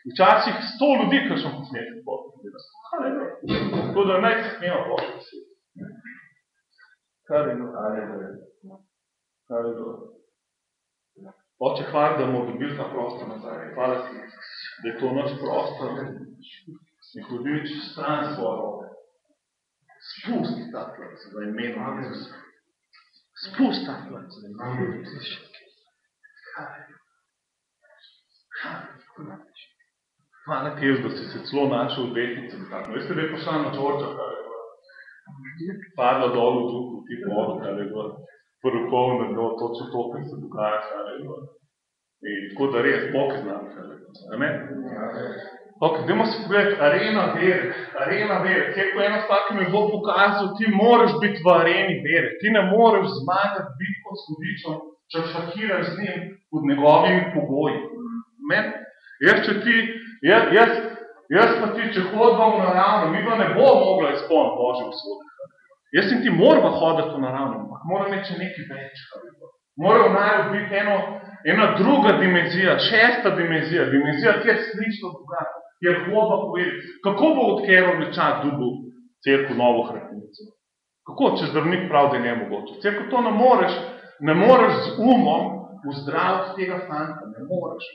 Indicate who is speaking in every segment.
Speaker 1: Včasih 100 ljudi, kakšen posnetek pogleda. Tako da naj se smemo Božje besede. Kar je bilo. Oče, hvala, da bomo dobili ta prostor nazaj. Hvala ti, da je to naš prostor. Si hodil čez stran svoje roke. Spusti ta plac za imeno Jezusa. Spusti ta plac za imeno Jezusa. Hvala ti, da si se celo našel v betnici. Veste, da je pošla na Đorđa, kar je padla dol v duhu, ti vodu, kar je porukov na dno, točno to, kar se dogaja, kar je in tako da res, Bog je znam, kar je amen. Ok, dajmo si pogledati, arena vere. Celo eno stvar, ki mi je Bog pokazal, ti moraš biti v areni vere. Ti ne moreš zmagati bitko s hudičem, če šakiraš z njim pod njegovimi pogoji. Amen. Jaz pa ti, če hodva v naravno, mi pa ne bo mogla izpolniti Božje usode. Jaz in ti morava hoditi v naravno, ampak mora imeti še nekaj več. Mora v naju biti ena druga dimenzija, šesta dimenzija, kjer slično dogaja, kjer hodva povedati. Kako bo odkero nečak dobil cerkev Novo Hratnico? Kako, če zdravnik prav, da je nemogoče? Cerkev to ne moreš z umom vzdraviti tega fanta, ne moreš.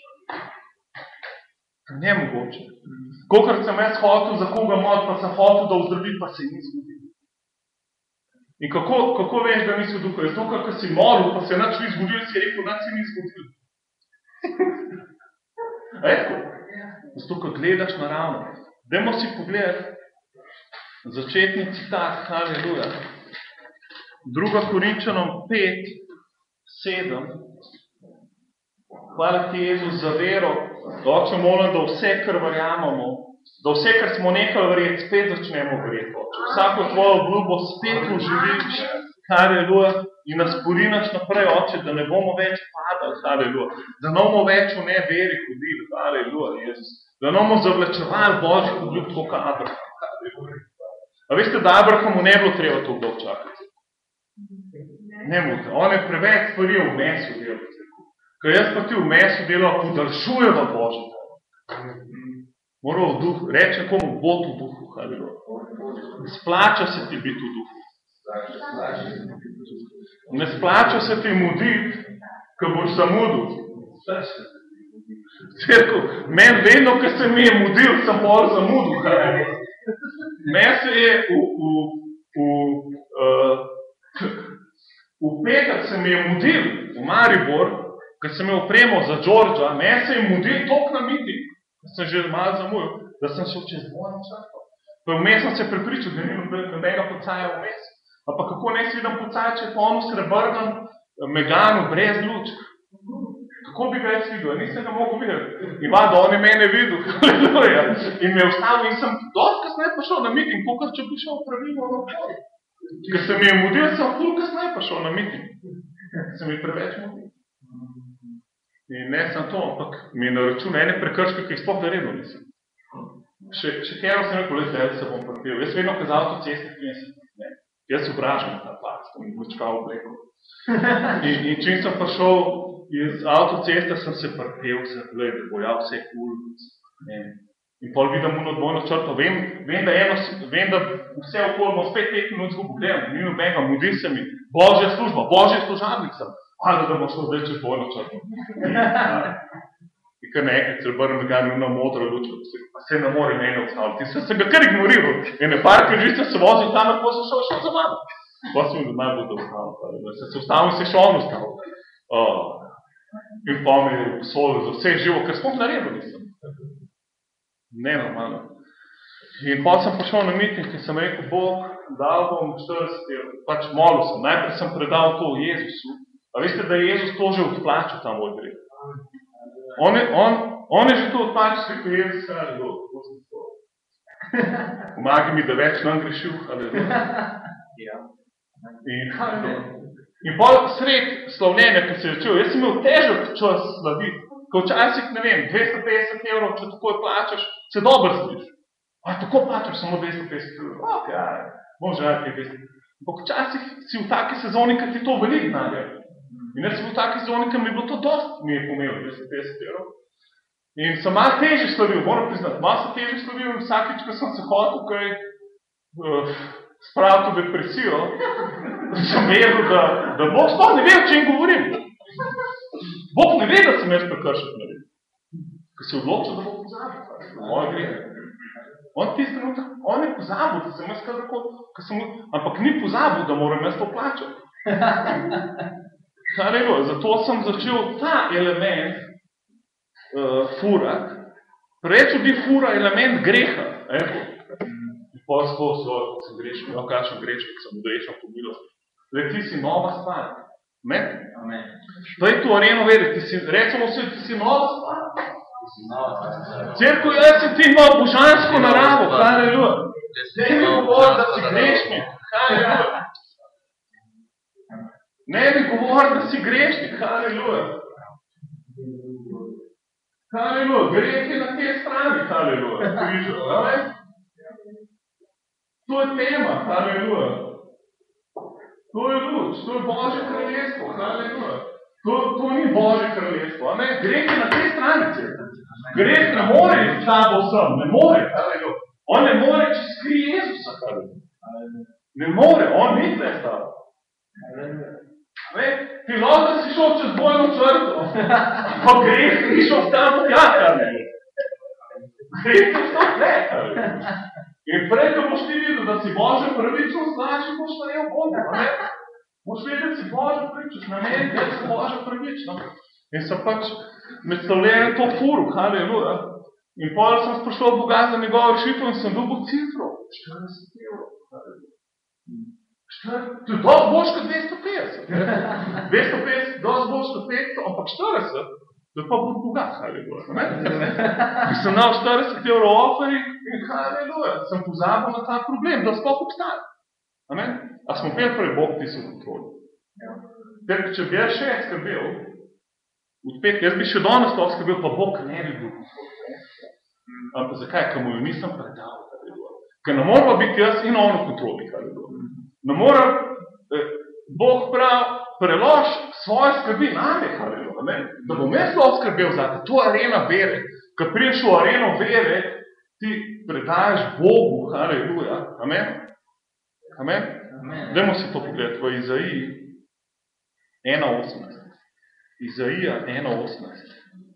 Speaker 1: Nemogoče. Kolikrat sem jaz hotel za koga moliti, pa sem hotel, da vzdravi, pa se ni zgodilo. In kako veš, da nisi v duhu? Zato, ker si molil, pa se nič ni zgodilo, si rekel, nič se ni zgodilo. Zato, ker gledaš naravno. Dajmo si pogledati začetni citat, haleluja. 2. Korinčanom 5:7. Hvala ti, Jezus, za vero. Oče, molim, da vse, kar verjamemo, da vse, kar smo nekaj verjeti, spet začnemo verjeti, Oče. Vsako tvojo obljubo spet oživiš, haleluja, in nas porinaš naprej, Oče, da ne bomo več padali, haleluja, da ne bomo več v neveri hodili, haleluja, Jezus, da ne bomo zavlačevali Božjih obljub, tako kot Abraham, haleluja. A veste, da Abrahamu ne bilo treba toliko dolgo čakati? Ne bo, on je preveč stvari v mesu delal. Ker jaz pa ti v mesu delal, podaljšujeva Božje. Moral v duhu, reče komu, bod v duhu, haleluja. Splača se ti biti v duhu. Ne splača se ti muditi, ko boš zamudil. Meni vedno, ko se mi je mudil, sem bolj zamudil, haleluja. Meni se je v petek se mi je mudil v Maribor, ko sem je opremal za Đorđa, meni se je mudil toliko na miting, da sem že malo zamujil, da sem šel čez dvojno črto. Pa vmes sem se prepričal, da ni nobenega pocaja vmes. Pa kako ne si vidim pocaja, če je pa ono srebrnem Meganu brez lučk? Kako bi ga jaz videl? Nisem ga mogel videti. In vada, on je mene videl, haleluja. In me je ustavil in sem dosti kasneje pa šel na miting, kolikor če bi šel pravilno naprej. Ker se mi je mudil, sem ful kasneje pa šel na miting. Se mi preveč mudil. In ne sem to, ampak mi je naročil ene prekrške, ki jih sploh naredil nisem. Še kjero sem rekel, zdaj se bom pripel. Jaz vedno kazal to ceste 30 ne. Jaz obražam ta plac, to mi močkal obleko. In čim sem prišel iz avtoceste, sem se pripel, sem gledal, da bo ja vse kul. In pol vidim uno dvojno črto. Vem, da vse okoli bom spet 5 minut zgubil. Gledam, ni nobenega, mudil se mi. Božja služba, Božji služabnik sem. Ali da bo šlo zdaj čez dvojno črto. In kar nekaj, se obrnem Meganu na modro luč, pa se ne more mene ustaviti. In sem ga kar ignoriral. In par križice se vozil tam, pa sem šel za mano. Pa sem da najbolj da ustavil. Sem se ustavil in se še on ustavil. In pa mi je solil za vse živo, ker sploh naredil nisem. Nenormalno. In pa sem prišel na miting in sem rekel, Bog, dal bom 40 evrov. Pač molil sem. Najprej sem predal to Jezusu. A veste, da je Jezus to že odplačil, ta moj greh? On je že to odplačil, se rekel, Jezus, haleluja. Pomagi mi, da več nam grešil, haleluja. In pol sred slavljenja, ko se je začel, jaz sem imel težak čas slaviti. Ko včasih, ne vem, 250 evrov, če takoj plačaš, se dobro sliš. A tako plačaš samo 250 evrov? Ok, bom že nekaj 200. Ampak včasih si v taki sezoni, kad ti to veliko denarja. In jaz sem v taki sezoni, kad mi je bilo to dosti, mi je pomenilo 250 evrov. In sem malo težje slavil, moram priznati, malo se težje slavil in vsakič, ko sem se hotel kaj spraviti v depresijo, sem vedel, da Bog sploh ne ve, o čem govorim. Bog ne ve, da sem jaz prekršek naredil. Ko se je odločil, da bo pozabil. Moje grehe. On tisti trenutek, on je pozabil, da sem jaz kadarkoli, ampak ni pozabil, da moram jaz to plačati. Zato sem začel ta element furati. Preveč ljudi fura element greha. In pa sem grešil, kakšen grešnik sem odrečal po milosti. Ti si nova stvar. Amen. Daj tu areno vedeti, recimo vse, ti si nova stvar. Cerko, jaz si ti imel božansko naravo, haleluja. Ne mi govori, da si grešnik, haleluja. Ne mi govori, da si grešnik, haleluja. Haleluja, greh je na tej strani, haleluja. To je tema, haleluja. To je luč, to je Božje kraljestvo, haleluja. To ni Božje kraljestvo, ne? Greh je na tej strani. Greh ne more iz tabo vsem, ne more, haleluja. On ne more, če skrije Jezusa, haleluja. Ne more, on ni tle stavo. Ti lahko si šel čez bojno črto, pa greh ni šel tam tja, haleluja. Greh je vstal tle, haleluja. In prej, ko boš ti videl, da si Božja pravičnost, znači boš najel Boga, ne? Boš videl, da si Božja pravičnost, na meni, da si Božja pravičnost. In sem pač med stavljenjem to furu, haleluja. In potem sem sprašal Boga za njegovo rešitev in sem dobil cifro. 40 evrov, haleluja. To je dosti boljš kot 250. 250, dosti boljš kot 500, ampak 40. To je pa bo Boga, haleluja. In sem dal 40 evrov offer in haleluja. Sem pozabil na ta problem, da sploh obstaja. Amen? A smo peli prej, Bog ti so v kontroli. Če bi jaz še skrbel, jaz bi še danes to skrbel, pa Bog ne bi bil v kontroli. Ampak zakaj? Ker mu jo nisem predal, haleluja. Ker ne mora biti jaz in on v kontroli, haleluja. Ne mora, Bog prav, prelož svoje skrbi name, haleluja. Da bom jaz to skrbel zate, to arena vere. Ko priješ v areno vere, ti predajaš Bogu, haleluja. Amen? Amen? Dajmo si to pogledati v Izaiji 1.18. Izaija 1.18.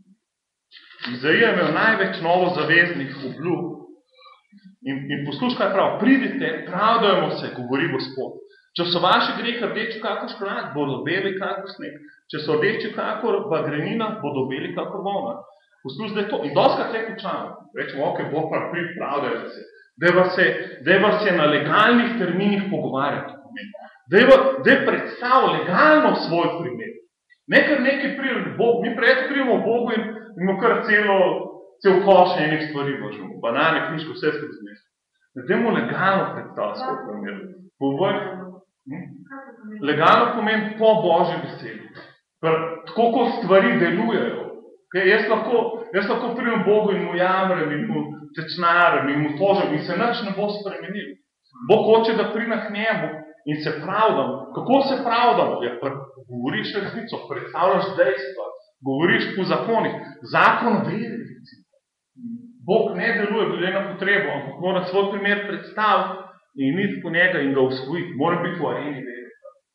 Speaker 1: Izaija je imel največ novozaveznih obljub in poslušaj, kaj prav, pridite, pravdajmo se, govori Gospod. Če so vaši grehi rdeči kakor škrlat, bodo beli kakor sneg. Če so rdeči kakor bagrenina, bodo beli kakor volna. Poslušaj, da je to. In doskrat te končamo. Rečemo, ok, Bog pa pravdajo se. Daj vas je na legalnih terminih pogovarjati. Daj predstav legalno svoj primer. Nekaj prijemo Bog, mi preveč prijemo Bogu in imamo kar cel koš enih stvari vržemo. Banane, knjižko, vse skozi zmesto. Dajmo legalno predstaviti svoj primer. Legalno pomeni po Božji besedi. Tako kot stvari delujejo. Jaz lahko prijemo Bogu in mu jamrem in mu tečnarem in mu tožem in se nič ne bo spremenil. Bog hoče, da pride k njemu in se pravdam. Kako se pravdam? Govoriš resnico, predstavljaš dejstva, govoriš po zakonih. Zakon veri. Bog ne deluje glede na potrebo, ampak mora svoj primer predstaviti in iti po njega in ga usvojiti. Mora biti v areni veri.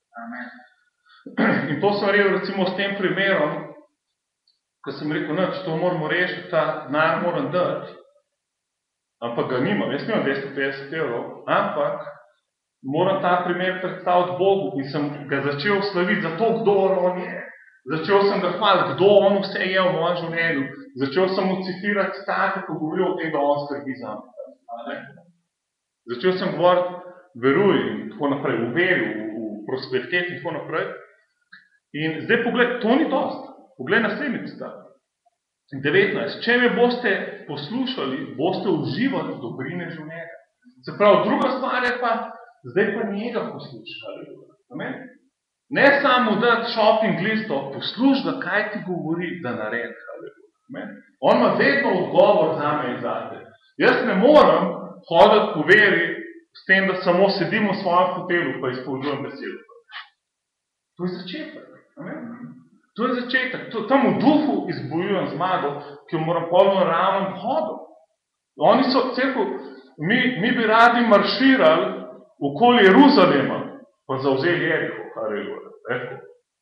Speaker 1: In to sem rekel recimo s tem primerom, ko sem rekel, to moramo rešiti, ta denar moram dati, ampak ga nimam. Jaz nimam 250 evrov, ampak moram ta primer predstaviti Bogu in sem ga začel slaviti za to, kdo on je. Začel sem ga hvaliti, kdo on vse je v mojem življenju. Začel sem mu citirati citate, ko govori o tem, da on skrbi za me. Začel sem govoriti, veruj in tako naprej, v veri, v prosperiteti in tako naprej. In zdaj pogled, to ni dost. Pogled naslednji citat. 19. Če me boste poslušali, boste uživali dobrine življenja. Se pravi, druga stvar je pa, zdaj pa njega poslušali. Ne samo dati shopping listo, posluš ga, kaj ti govori, da naredi. On ima vedno odgovor za me in zate. Jaz ne moram hoditi po veri s tem, da samo sedim v svojem hotelu pa izpolnjujem besedo. To je začetek. To To je začetek. Tam v duhu izbojujem zmago, ki jo moram polno ravno hoditi. Oni so, mi bi radi marširali okoli Jeruzalema, pa zavzeli Jeriko, haleluja.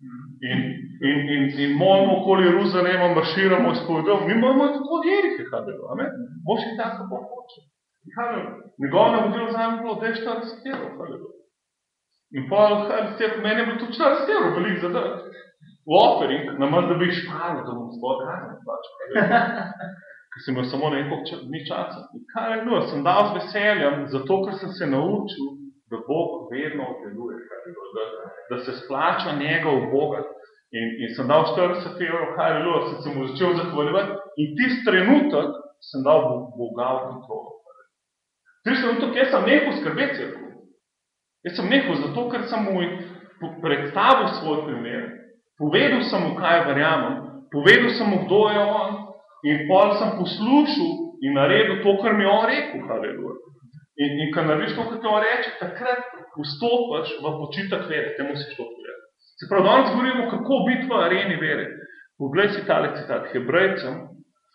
Speaker 1: In moramo okoli Jeruzalema marširamo izpovedati, mi moramo tako od Jerike, haleluja. Boš in tako bo hoče. Njegov navodilo za me bilo, da je 40 evrov, haleluja. In pol, meni je bilo to 40 evrov, veliko za dati. V offering, namaz, da bi špalo, da bom spod kazen plačal. Ker sem imel samo nekaj dni časa. Haleluja, sem dal z veseljem, zato ker sem se naučil, da Bog vedno deluje, da se splača njega v Boga. In sem dal 40 evrov, haleluja, sem se mu začel zahvaljevati in tisti trenutek sem dal Boga v kontrolo. Tisti trenutek, jaz sem nehal skrbeti cerkev. Jaz sem nehal zato, ker sem mu predstavil svoj primer. Povedal sem mu, kaj verjamem, povedal sem mu, kdo je on in pol sem poslušal in naredil to, kar mi je on rekel, haleluja. In ko narediš to, kar ti on reče, takrat vstopaš v počitek vere, te musiš to povedati. Se pravi, danes govorimo, kako biti v areni vere. Poglej si tale citat, Hebrejcem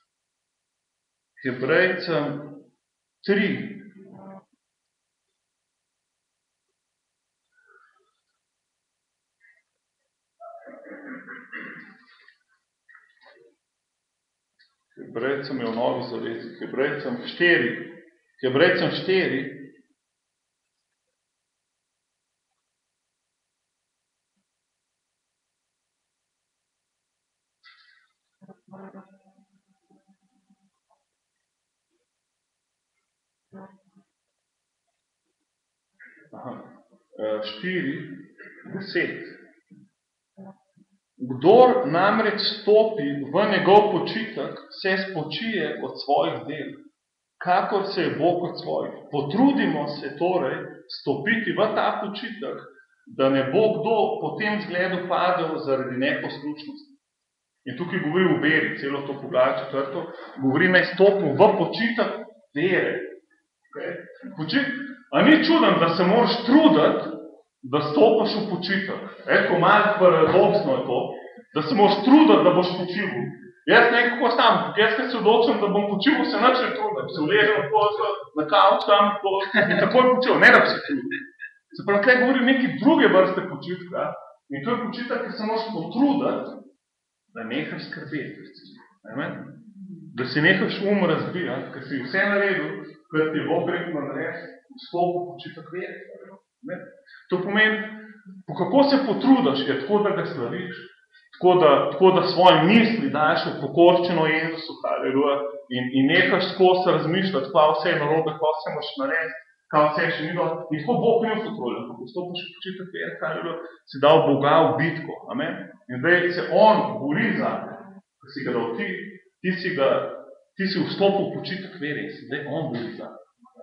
Speaker 1: 3. Hebrejcem je v Novi zavezi, Hebrejcem 4. Aha, 4:10. Kdor namreč stopi v njegov počitek, se spočije od svojih del, kakor se je Bog od svojih. Potrudimo se torej stopiti v ta počitek, da ne bo kdo po tem zgledu padel zaradi neposlušnosti. In tukaj govori o veri, celo to poglavje 4. Govori, naj stopimo v počitek vere. A ni čuden, da se moraš truditi, da stopaš v počitek. Ko malo paradoksno je to, da se moraš truditi, da boš počival. Jaz nekako sam, jaz se odločim, da bom počival, se nič ne trudim. Se uležem na kavč tam in takoj počival, ne da bi se trudil. Se pravi, tukaj govori neki druge vrste počitka in to je počitek, ki se moraš potruditi, da nehaš skrbeti. Da si nehaš razbijati, ker si vse naredil, ker ti je Bog rekel narediti, vstop v počitek vere. To pomeni, kako se potrudaš, je tako, da ga slaviš, tako da svoje misli daš v pokorčeno Jezusu, haleluja, in nehaš skozi razmišljati, kaj vse je narobe, kaj vse moraš narediti, kaj vse še ni dobro. In tako Bog ni v kontroli, kako vstopiš v počitek vere, haleluja, si dal Boga v bitko, amen. In zdaj se on bori za te, ko si ga dal ti si vstopil v počitek vere in se zdaj on bori za te.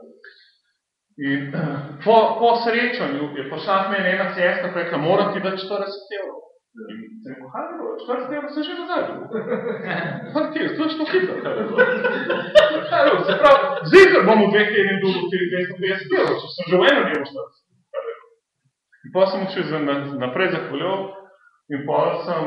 Speaker 1: In po srečanju je prišla v meni ena sestra, pa rekla, moram ti dati 40 evrov. In sem rekel, haleluja, 40 evrov se že nazaj dobil. Pa ti, to je što hitro, haleluja. Se pravi, zikr bom v 2 tedni dobil 250 evrov, če sem že v eno delo 40. In pa sem še naprej zahvaljal in pa sem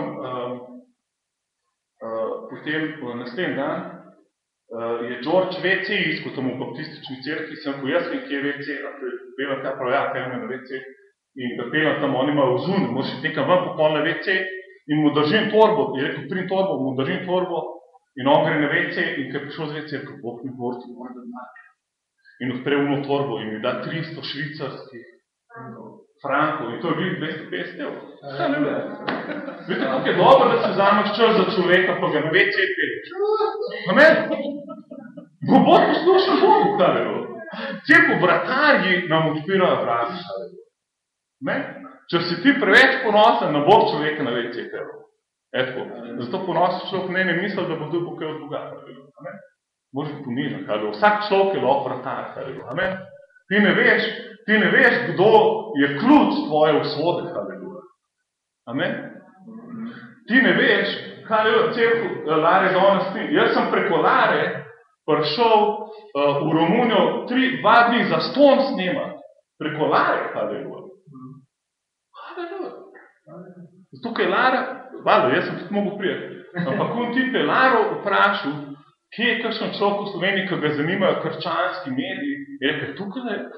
Speaker 1: potem v naslednji dan je George WC iskal tam v baptistični cerkvi, sem rekel, jaz vem, kje je WC, pelam ta prav, ja, pelam na WC in da pelam tam, on ima vzun, moraš nekam ven popoln na WC in mu držim torbo, je rekel, prim torbo, mu držim torbo in on gre na WC in ker je prišel z WC, rekel, Bog mi govori, ti mora da znati. In odpre uno torbo in mi da 300 švicarskih frankov in to je bil 250 evrov. Vidite, kako je dobro, da se vzameš čas za človeka, pa ga na WC peleš. Amen? Bo Bog poslušal Bogu, haleluja. Cerkev vratarji nam odpirajo vrata, haleluja. Če si ti preveč ponosen, ne bo človeka na WC peleš. Zato ponosen človek ne misli, da bo dobil kaj od Boga, haleluja. Moraš biti ponižen, haleluja. Vsak človek je lahko vratar, haleluja. Ti ne veš, kdo je ključ tvoje usode, haleluja. Amen? Ti ne veš, haleluja, cerkev Lare danes ni. Jaz sem preko Lare prišel v Romunijo 2 dni za ston snemati. Preko Lare, haleluja. Haleluja. Tukaj je Lara, valjda, jaz sem tudi mogel prijeti, ampak on tip je Laro vprašal, kje je kakšen človek v Sloveniji, ki ga zanimajo krščanski mediji, je rekel, tukaj je.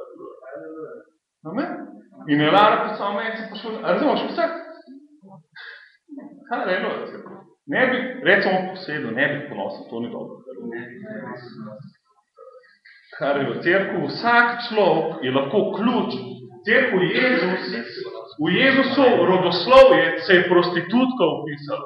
Speaker 1: In je Lara pisal meni, sem prišel, a razumeš, vse? Kaj rejno, ne bi, recimo posedel, ne bi ponosil, to ni dobro. Kar je v cerku, vsak človek je lahko ključ. Cerku v Jezusov rodoslovje se je prostitutka upisala.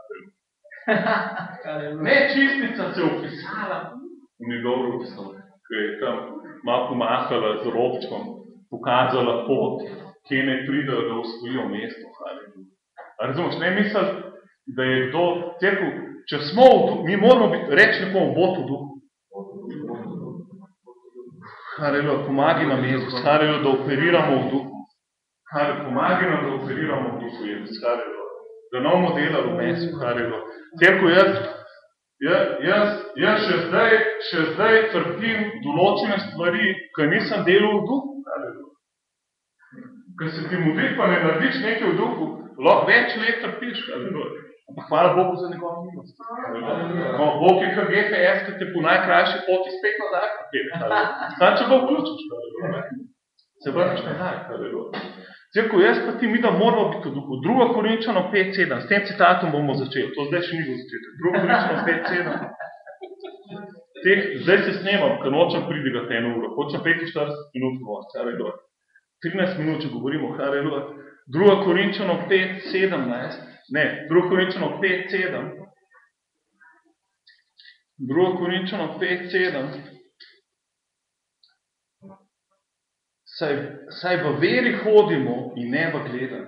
Speaker 1: Ne, čistnica se je upisala v njegov rodoslovje, ki je tam malo pomahala z robčkom, pokazala pot, kje ne pridejo, da osvojijo mesto. Razumeš, ne misli, da je kdo, cerku, če smo v duhu, mi moramo reči nekomu bot v duhu. Halleluja, pomagi nam Jezus, halleluja, da operiramo v duhu. Halleluja, pomagi nam, da operiramo v duhu Jezus, halleluja. Da nam modela v mesu, halleluja. Cerku, jaz še zdaj trpim določene stvari, ki nisem delal v duhu, halleluja. Ker se ti mudi, pa ne narediš nekaj v duhu, lahko več let trpiš, halleluja. Ampak hvala Bogu za njegovo milost. Bog je kar GPS, ki te po najkrajši poti spet nazaj pripelje. Zdaj, če ga vključiš, se vrneš nazaj. Cerku, jaz pa ti mi, da moramo biti v duhu. 2 Korinčanom 5:7, s tem citatom bomo začeli. To zdaj še ni bo začeti. 2 Korinčanom 5:7. Zdaj se snemam, ker nočem pridigati 1 uro. Hočem 45 minut govoriti, halleluja. 13 minut, če govorimo, halleluja. 2 Korinčanom 5:17. Ne, 2 Korinčanom 5:7. 2 Korinčanom 5:7. Saj v veri hodimo in ne v gledanju.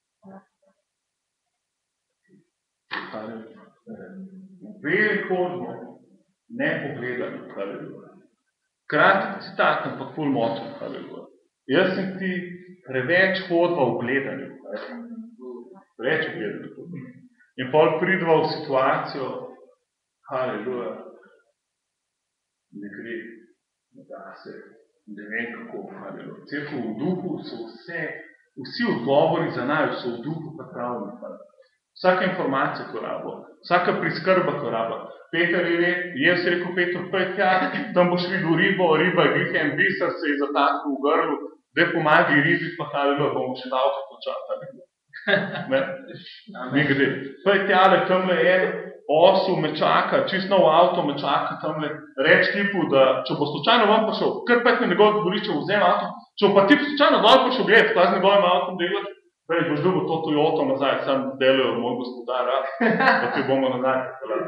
Speaker 1: V veri hodimo, ne po gledanju. Kratek citat, ampak ful močen. Jaz sem ti preveč hodva v gledanju. Preveč v gledanju. In pol pridva v situacijo, halleluja, ne gre, ne da se. Ne vem kako, halleluja. Cerkev v duhu so vsi odgovori za naj, so v duhu pripravljeni. Vsaka informacija, ko rabo, vsaka priskrba, ko rabo. Peter je rekel, Peter, pej tja, tam boš videl ribo, riba je glih en biser, se je zataknil v grlu, da pomagi ribi, pa halleluja, bomo še davko počati. Ne gre. Pej tjale, tamle en osel me čaka, čist nov avto me čaka tamle, reč tipu, da če bo slučajno vam prišel, kar pet na njegov dvorišče vzem avto, če bo pa tip slučajno dol prišel gledati, kaj z njegovim avtom delati, prej boš dobil to Toyoto nazaj, sam delajo moj gospodar, pa ti bomo nazaj,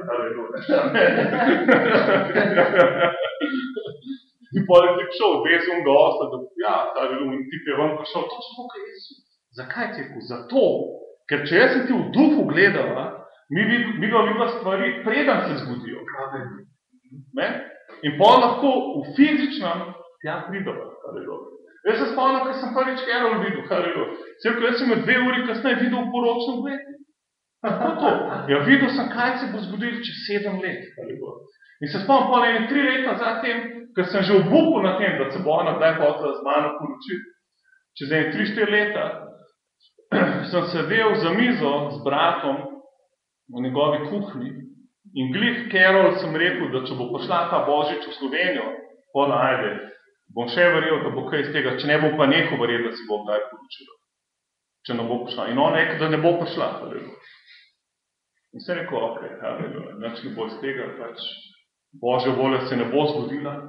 Speaker 1: in potem je tip šel, vezi unga osla, da ja, in tip je vam prišel, točno tukaj Jezu. Zakaj ti je tako? Zato, ker če jaz sem ti v duhu gledala, mi ga videla stvari, preden se zgodijo. In pol lahko v fizičnem tja pridala. Jaz se spomnim, ker sem prvič Carol videl. Cerko, jaz sem 2 uri kasneje videl v poročnem letu. Kako to? Ja, videl sem, kaj se bo zgodilo čez 7 let. In se spomnim pol 3 leta zatem, ker sem že obupal na tem, da se bo ona kdaj hotela z mano poročiti. Čez 3-4 leta sem sedel za mizo z bratom v njegovi kuhinji in glih Carol sem rekel, da če bo prišla ta Božič v Slovenijo, pa najde, bom še verjel, da bo kaj iz tega, če ne bo pa nehal verjeti, da si bo kdaj poročila. Če ne bo prišla. In on rekel, da ne bo prišla. In sem rekel, ok, nič ne bo iz tega, pač Božja volja se ne bo zgodila.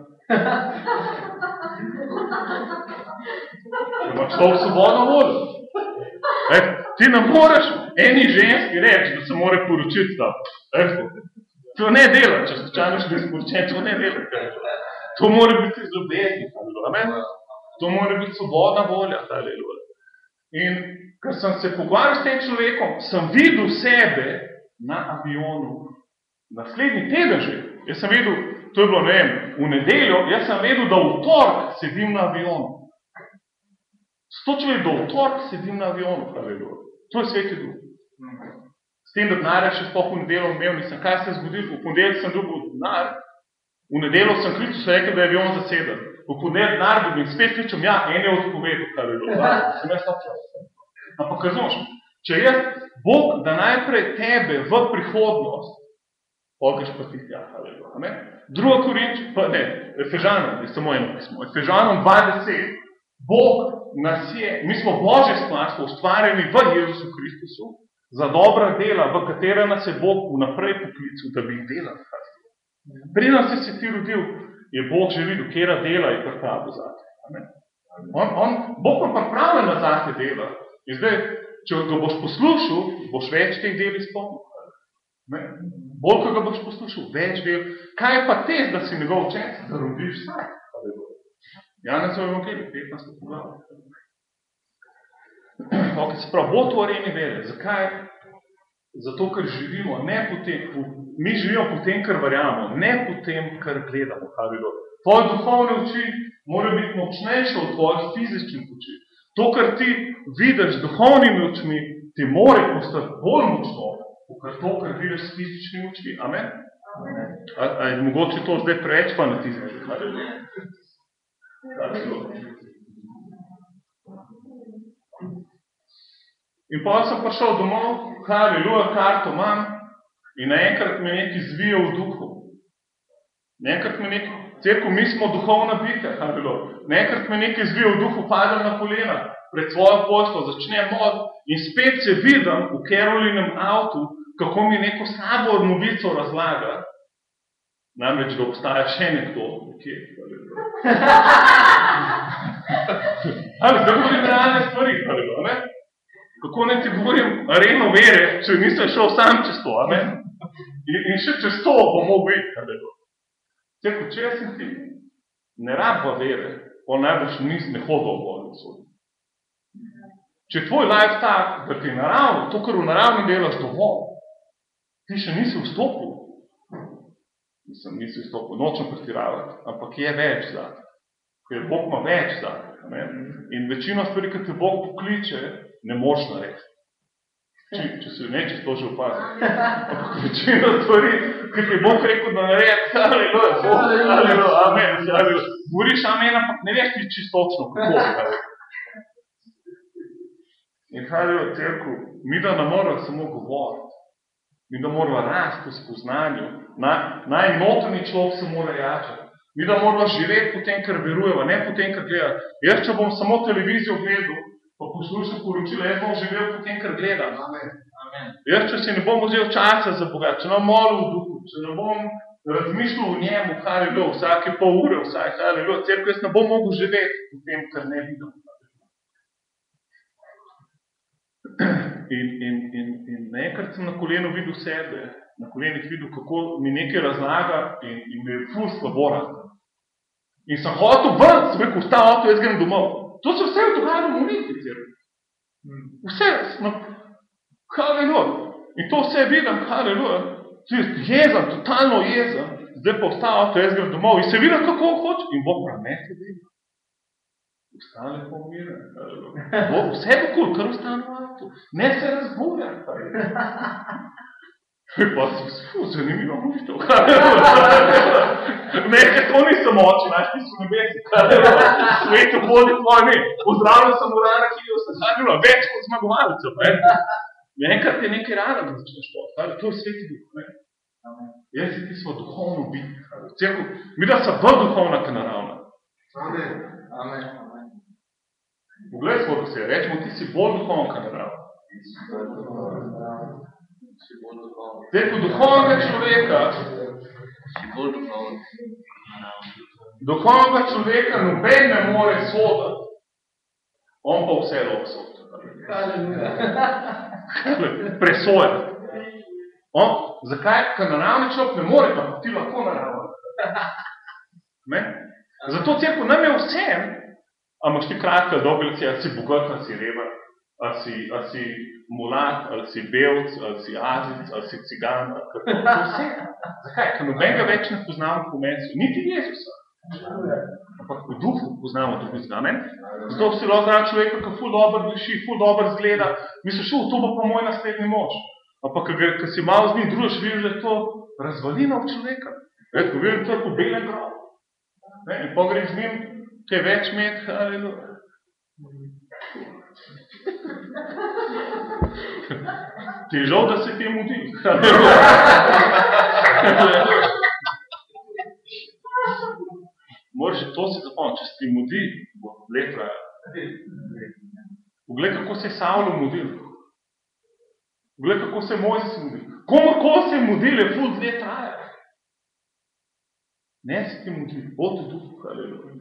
Speaker 1: Imaš to v svobodno voljo. Ti ne moreš eni ženski reči, da se mora poročiti tam. To ne dela, če slučajno še bi sporočen, to ne dela. To mora biti iz ljubezni. To mora biti svobodna volja. In ker sem se pogovarjal s tem človekom, sem videl sebe na avionu. Naslednji teden že. Jaz sem vedel, to je bilo, ne vem, v nedeljo, jaz sem vedel, da v tork sedim na avionu. Stočevel, da v tork sedim na avionu. To je sveti duh. S tem, da denarja še sploh v nedeljo imel, nisem, kaj se je zgodilo? V ponedeljek sem dobil denar, v nedeljo sem klical, so rekel, da je avion zaseden. V ponedeljek denar dobim, spet kličem, ja, en je odpovedal, sem jaz točil. Ampak razumeš, Če jaz, Bog, da najprej tebe v prihodnost, pokaž pa ti tja, ne? 2. Korinčan, pa ne, Efežanom, je samo eno pismo, Efežanom 2:10, Bog nas je, mi smo Božje stvarstvo ustvarjeni v Jezusu Kristusu, za dobra dela, v katera nas je Bog vnaprej poklical, da bi jih delali. Preden si ti rodil, je Bog že videl, katera dela je pripravil zate. Bog pa pripravlja na zate dela. In zdaj, če ga boš poslušal, boš več teh del izpolnil. Bolj, ko ga boš poslušal, več del. Kaj je pa test, da si njegov učenec, da rodiš vsak? Janezov evangelij, 15. poglavje. Ok, se pravi, bo to areni vere. Zakaj? Zato, ker živimo, mi živimo po tem, kar verjamo, ne po tem, kar gledamo. Tvoje duhovne oči morajo biti močnejše od tvojih fizičnih oči. To, kar ti vidiš z duhovnimi očmi, ti mora postati bolj močno, kot to, kar vidiš s fizičnimi očmi. Amen? A je mogoče to zdaj preveč fanatizem? In pa sem prišel domov, haleluja, karto imam, in naenkrat me nekaj zvije v duhu. Naenkrat me nekaj, cerkev, mi smo duhovna bitja, haleluja. Naenkrat me nekaj zvije v duhu, padem na kolena pred svojo poslo, začnem moliti in spet se vidim v Carolinem avtu, kako mi neko slabo novico razlaga, namreč, da obstaja še nekdo, zdaj govorim realne stvari, haleluja, ne? Kako ne ti govorim areno vere, če nisem šel sam čez to, ne? In še čez to bom mogel iti. Cerkev, če jaz sem ti, ne rabva vere, on najbolj ne hodil v Božjo sodo. Če tvoj life tak, da ti naravno, to, kar v naravni delaš dovolj, ti še nisi vstopil. Nisi vstopil, nočem pretiravati, ampak je več zate. Ker Bog ima več zate. In večino stvari, ki te Bog pokliče, ne moš narediti. Če se neče to že opaziti. Ampak večino stvari, ki ti Bog rekel, da naredi, haleluja, amen, haleluja. Govoriš amen, ampak ne veš ti čistočno, kako. In haleluja, cerkev, mi da ne moramo samo govoriti. Mi da moramo rasti v spoznanju. Najnotranji človek se mora jačati. Mi da moramo živeti po tem, kar verujemo, ne po tem, kar gledamo. Jaz, če bom samo televizijo gledal, pa poslušal poročila, jaz bom živel po tem, kar gledam. Amen. Jaz, če si ne bom vzel časa za Boga, če ne bom molil v duhu, če ne bom razmišljal o njemu, haleluja, vsake pol ure, haleluja, cerkev, jaz ne bom mogel živeti po tem, kar ne vidim. In nekrat sem na kolenu videl sebe, na kolenih videl, kako mi nekaj razlaga in me je ful slabo razlaga. In sem hotel ven, sem rekel, vsta avto, jaz grem domov. To se vse dogajalo v molitvi, cerkev. Vse, haleluja. In to vse vidim, haleluja. Jezen, totalno jezen. Zdaj pa vsta avto, jaz grem domov. In se vidim, kako hoče. In Bog prav, ne se vidim. Ostane po mire. Vse bo kul, kar ostane v avtu. Ne se razburja. Pa si zanimivo molitev. Ne, to nisem oči, naš ti so nebesi. Svetu bodi tvoj ime. Pozdravljam sem urana, ki je vse več kot zmagovalcev. Enkrat je nekaj rada, da začneš to. To je sveti duh. Jaz in ti smo duhovno biti. Mi da so bolj duhovna, kot naravna. Amen. Poglej svoj do sebe, rečemo, ti si bolj duhovna, kot naravna. Zdaj, kot duhovnega človeka, duhovnega človeka noben ne more soditi, on pa vse lahko sodi. Presojati. Zakaj? Ker naravni človek ne more, pa ti lahko naravno. Zato, cerkev, nam je vsem, a imaš ti kratka doblici, ali si bogat, ali si reven, ali si mulat, ali si belc, ali si azic, ali si cigan, vse. Zakaj? Ker nobenega več ne poznamo po mesu, niti Jezusa. Ampak v duhu poznamo drugega, ne? Zato si lahko zraven človeka, ki ful dobro diši, ful dobro zgleda, misliš, to bo pa moj naslednji mož. Ampak, ko si malo z njim družiš, vidiš, da je to razvalina v človeka. Ko vidim, to je po belem grobu. In pa greš z njim, kaj več med, haleluja. Ti je žal, da se ti je mudil. Moraš to si zapomniti, če se ti mudi, bo let trajalo. Poglej, kako se je Savlo mudil. Poglej, kako se je Mojzes mudil. Komorkoli se je mudil, je ful let trajalo. Ne se ti mudil, bo te duh, haleluja.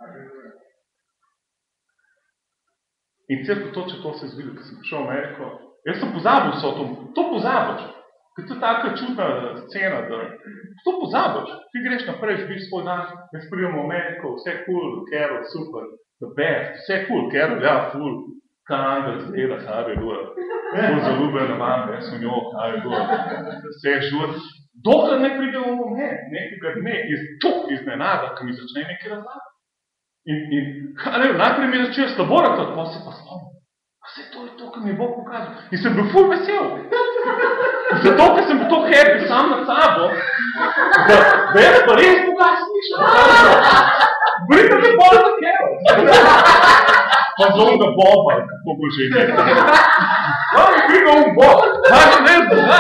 Speaker 1: In cirko točno to se je zgodilo, ko sem prišel v Ameriko. Jaz sem pozabil vso to pozabiš. Ker to je taka čudna scena, da to pozabiš. Ti greš naprej, živiš svoj dan, jaz pridem v Ameriko, vse cool, Carol, super, the best, vse cool, Carol, ja, full, ta Angel zgleda, haleluja. Ful zaljubljena mama, jaz sem njo, haleluja. Vse je žur. Dokler ne pride v moment, nekega dne, iznenada, ko mi začne nekaj razlagati. In najprej mi je začel slaborati, pa se pa spomnim. Pa vse to je to, kar mi je Bog pokazal. In sem bil ful vesel. Zato, ker sem bil to happy sam nad sabo, da jaz pa res Boga slišam. Brite me bolj za Carol. Pa zelo ga Boba, kako bo že nekaj. No, mi pride on Bob. Vaš ne Boga.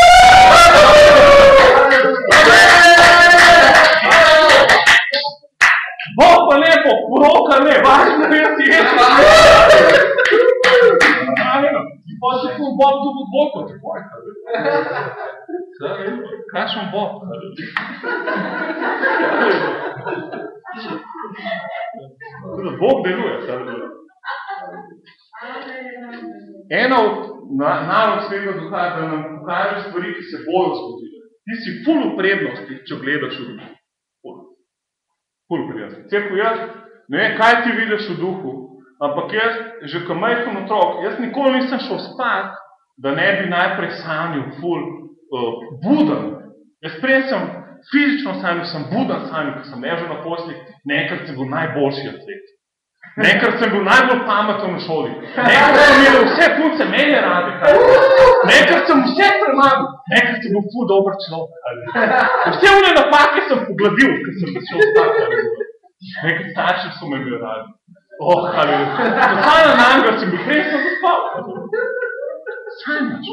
Speaker 1: Bog pa ne bo, poroka ne, važno je si ječe. In pa še ful Bob tu bo Bog, kot je tvoj. Kakšen Bob? Bog deluje. Ena od nalog Svetega Duha je, da nam pokaže stvari, ki se bojo zgodile. Ti si ful v prednosti, če gledaš v duhu. Ful prijazno. Cerko, jaz ne vem, kaj ti vidiš v duhu, ampak jaz, že ko majhen otrok, jaz nikoli nisem šel spat, da ne bi najprej sanjal ful buden. Jaz prej sem fizično sanjal, sem buden sanjal, ko sem ležal na posli, nekrat sem bil najboljši atlet. Nekrat sem bil najbolj pameten v šoli. Nekrat sem imel vse punce mene radi. Nekrat sem vse premagal. Nekrat sem bil ful dober človek. Vse one napake sem pogladil, ko sem začel spati. Nekrat starši so me bil radi. Haleluja. Totalno Angel sem bil, prej sem zaspal. Sanjaš.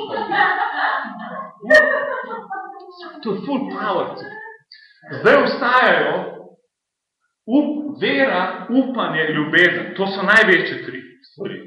Speaker 1: To je ful power. Zdaj ostajajo vera, upanje, ljubezen. To so največje tri stvari.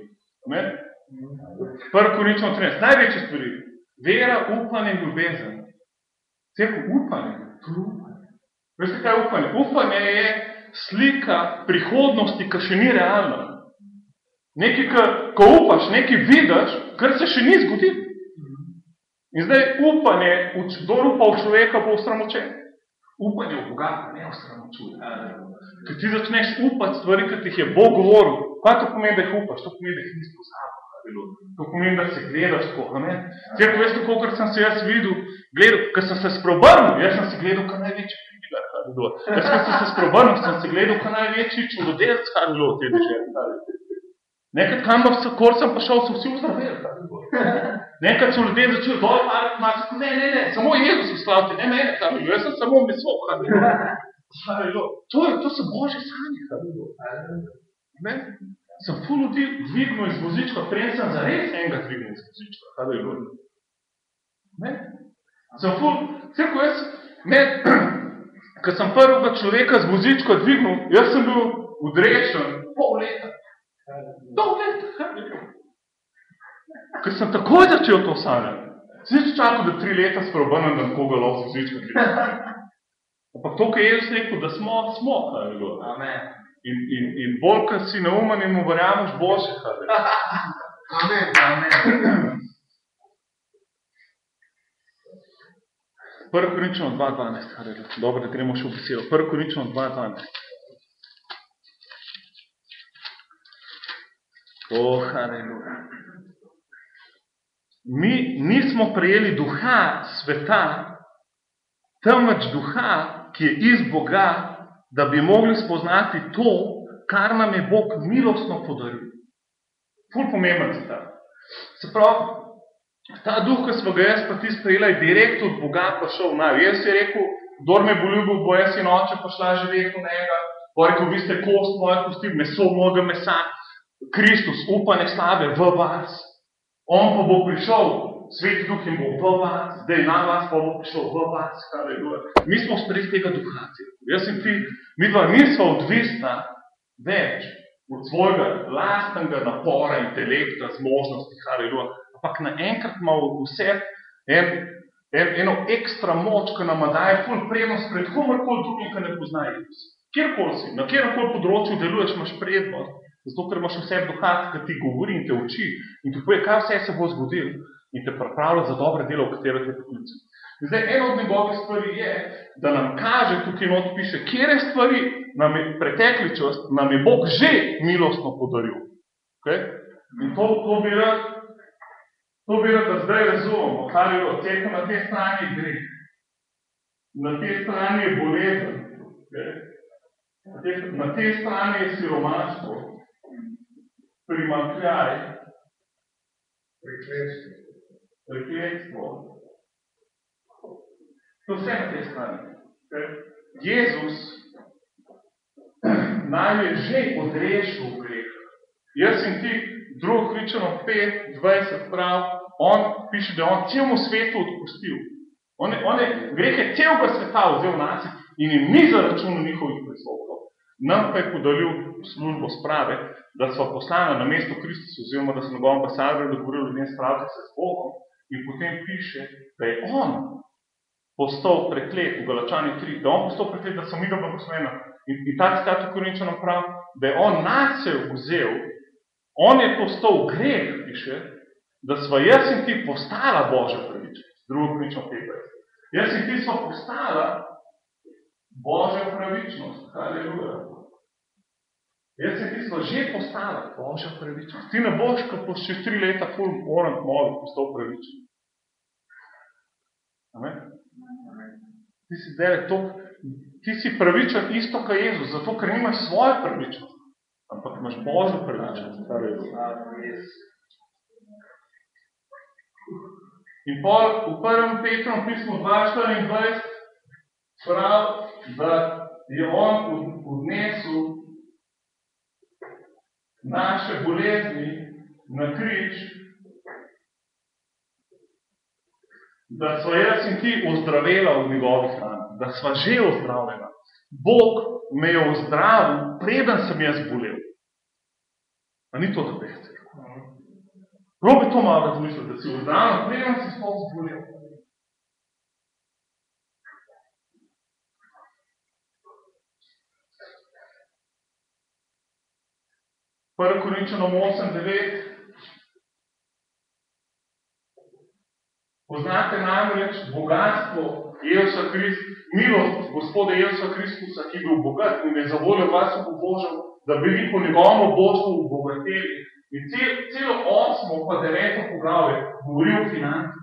Speaker 1: 1. Korinčanom 13. Največje stvari. Vera, upanje in ljubezen. Cerko, upanje. Veste kaj je upanje? Upanje je slika prihodnosti, ki še ni realna. Nekaj, ko upaš, nekaj vidiš, kar se še ni zgodilo. In zdaj upanje, kdor upa v človeka, bo osramočen. Upanje v Boga ne osramočuje. Ker ti začneš upati stvari, ki ti jih je Bog govoril. Kaj to pomeni, da jih upaš? To pomeni, da jih nisi pozabil. To pomeni, da se gledaš tako. Cerko, veste, kolikor sem se jaz videl, ko sem se spreobrnil, jaz sem si gledal, kaj največji pridigar. Jaz, ko sem se spreobrnil, sem si gledal, kaj največji čudodelc, kaj bilo v tej deželi. Nekaj, kor sem pa šel, so vsi vzdraveli. Nekaj so ljudje začeli dol parati, ne, samo Jezus uslaviti, ne mene, jaz sem samo meso. To so Božje sanje. Sem ful ljudi dvignil iz vozička, prej sem zares enega dvignil iz vozička. Sem ful, cerko jaz, ko sem prvega človeka z vozička dvignil, jaz sem bil odrešen pol leta. Ker sem takoj začel to sanjati. Sem čakal, da 3 leta spreobrnem, da koga lov z vozička dvignil. Ampak to, kar je Jezus rekel, da smo. Amen. In bolj, ko si neumen in mu verjameš, boljše. Amen. 1. Korinčanom 2.12. Dobro, da gremo še v besedo. 1. Korinčanom 2.12. Haleluja. Mi nismo prejeli duha sveta, temveč duha, ki je iz Boga, da bi mogli spoznati to, kar nam je Bog milostno podaril. Ful pomemben citat. Se pravi, ta duh, ki smo ga jaz pa ti sprejela, je direkt od Boga pa šel v naju. Jaz si rekel, kdor me bo ljubil, bo jaz in oče pa šla živeti v njega. Pa rekel, vi ste kost moje kosti, meso mojega mesa. Kristus, upanje slave v vas. On pa bo prišel Sveti Duh jim bo v vas, zdaj na vas pa bo prišlo v vas, haleluja. Mi smo sprejeli tega duha. Jaz in ti, midva nisva odvisna več od svojega lastnega napora, intelekta, zmožnosti, haleluja. Ampak naenkrat ima vse eno ekstra moč, ki nam daje ful prednost pred komorkoli drugim, ki ne pozna Jezus. Kjerkoli si, na kjerkoli področju deluješ, imaš prednost, zato ker imaš vse duha, ki ti govori in te uči in ti poje, kaj vse se bo zgodilo in te pripravlja za dobre delo, v katero te pokliče. Zdaj, eno od njegovih stvari je, da nam kaže, tukaj not piše, kjere stvari nam je pretekli čas, nam je Bog že milostno podaril. Okay? In to bi rad, da zdaj razumemo, kar je odsekno na tej strani je greh. Na tej strani je bolezen. Okay? Na tej strani je siromaštvo, primanjkljaj, prekletstvo. To vse na tej strani. Jezus nam je že odrešil greh. Jaz in ti, 2. Korinčanom 5:20 prav, on piše, da je on celemu svetu odpustil. On je grehe celega sveta vzel nas in jim ni zaračunal njihovih predsodkov. Nam pa je podaril službo sprave, da sva poslana na mesto Kristusa, oziroma da so njegov ambasador dogovorili ljudem spraviti se z Bogom in potem piše, da je on postal preklet v Galačani 3, da on postal preklet, da so mi ga blagosloveni. In ta citat v Korinčanom prav, da je on nase vzel, on je postal greh, piše, da sva jaz in ti postala Božja pravičnost. 2. Korinčanom 5:20. Jaz in ti sva postala Božja pravičnost. Haleluja. Jaz in ti sva že postala Božja pravičnost. Ti ne boš, ko boš čez 3 leta ful moram kmalo postal pravičen. Amen? Ti si pravičen isto ka Jezus, zato ker nimaš svoje pravičnost, ampak imaš Božjo pravičnost. In pol v 1. Petrovem pismu 2:24 prav, da je on odnesel naše bolezni na križ, da sva jaz in ti ozdravela od njegovih ran, da sva že ozdravljena. Bog me je ozdravil, preden sem jaz bolel. A ni to da beste? Probi to malo razmisliti, da si ozdravljen, preden si sploh zbolel. Prvo Korinčanom 8:9. Poznate namreč bogatstvo Jezusa Kristusa, milost Gospoda Jezusa Kristusa, ki je bil bogat in je za voljo vas obožal, da bi vi po njegovem božstvu obogateli. In celo 8. pa 9. poglavje govori o financah.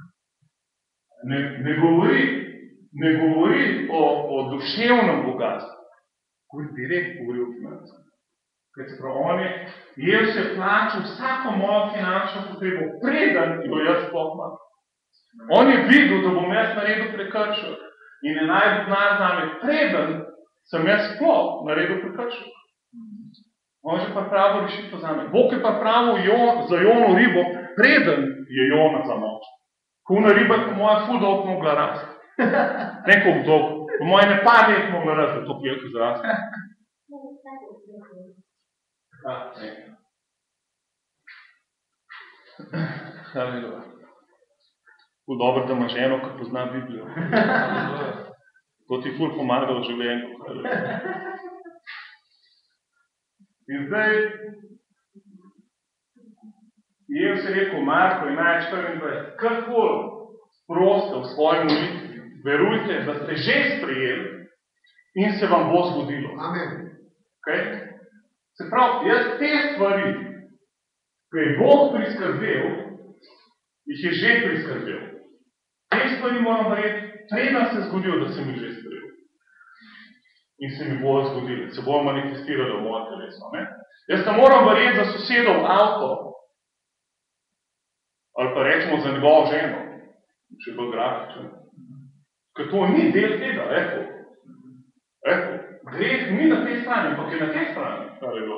Speaker 1: Ne govori o duševnem bogatstvu, govori direkt govori o financah. Kaj se pravi, Jezus je plačal vsako mojo finančno potrebo, preden jo jaz sploh imam. On je videl, da bom jaz naredil prekršek in je najdel denar zame, preden sem jaz sploh naredil prekršek. On že pripravil rešitev zame. Bog je pripravil za Jono ribo, preden je Jona zamočil. Ko ona riba je po moje ful dolg mogla rasti. Nekoliko dolg. Po moje ne par let mogla rasti, da to pjelko zraste. Haleluja. Ful dobro, da imaš ženo, ki pozna Biblijo. To ti ful pomaga v življenju. In zdaj, Jezus je rekel, Marko 11:24, kakor proste v svoji molitvi, verujte, da ste že sprejeli in se vam bo zgodilo. Amen. Okay? Se pravi, jaz te stvari, ki je Bog priskrbel, jih je že priskrbel. Te stvari moram verjeti, preden se zgodil, da sem jih že sprejel. In se mi bo zgodilo, se bo manifestiralo v moje telesu. Jaz ne moram verjeti za sosedov avto, ali pa rečemo za njegovo ženo, če bo grafičen. Ker to ni del tega, greh ni na tej strani, ampak je na tej strani.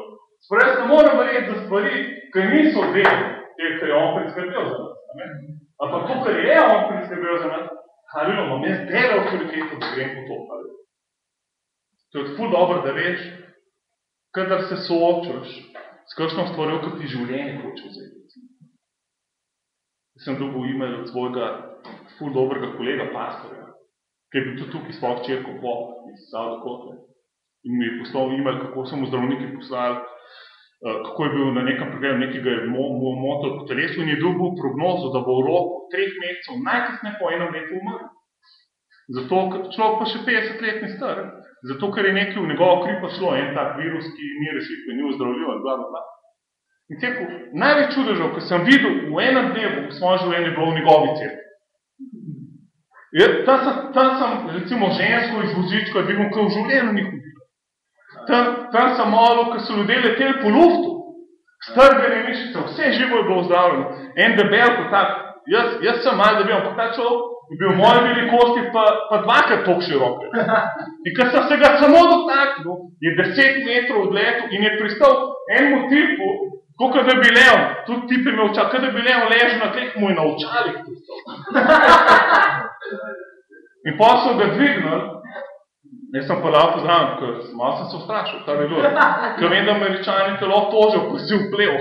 Speaker 1: Sprej, jaz ne moram verjeti za stvari, ki niso del tega, ki je on priskrbel za nas. Ampak to, kar je on priskrbel za me, Halilo, imam jaz dele avtoriteto, da grem po to, Halilo. To je ful dobro, da veš, kadar se soočaš s kakšno stvarjo, ki ti življenje hoče vzeti. Sem dobil e-mail od svojega ful dobrega kolega, pastorja, ki je bil tudi tukaj svoj hčerko Bob iz South Dakota. In mi je poslal e-mail, kako so mu zdravniki poslali, kako je bil na nekem pregledu, nekega je motil po telesu in je dobil prognozo, da bo v roku 3 mesecev najkasneje po 1 letu umrl. Zato, človek pa še 50 let ni star, zato, ker je nekaj v njegovo kri pa šlo, en tak virus, ki ni rešitve, ni ozdravljiv, bla, bla, bla. In cerkev, največ čudežev, ki sem videl v enem dnevu v svojem življenju, bilo v njegovi cerkvi. Tam sem, recimo, žensko iz vozička dvignil, ki v življenju ni hodila. Tam sem molil, ki so ljudje leteli po luftu, strgane mišice, vse živo je bilo ozdravljeno. En debelko tak, jaz sem malo debel, ampak ta človek je bil v moje velikosti pa dvakrat toliko širok. In ko sem se ga samo dotaknil, je 10 metrov odletel in je pristal enemu tipu, tako da bi lev, tudi tip je imel očal, kada bi lev ležal na tleh, mu je na očalih pristal. In pa so ga dvignili, jaz sem pa lao pozdravljen, ker malo sem se ustrašil, kar je bilo. Ker vem, da Američani te lahko tožijo, ko si vplev.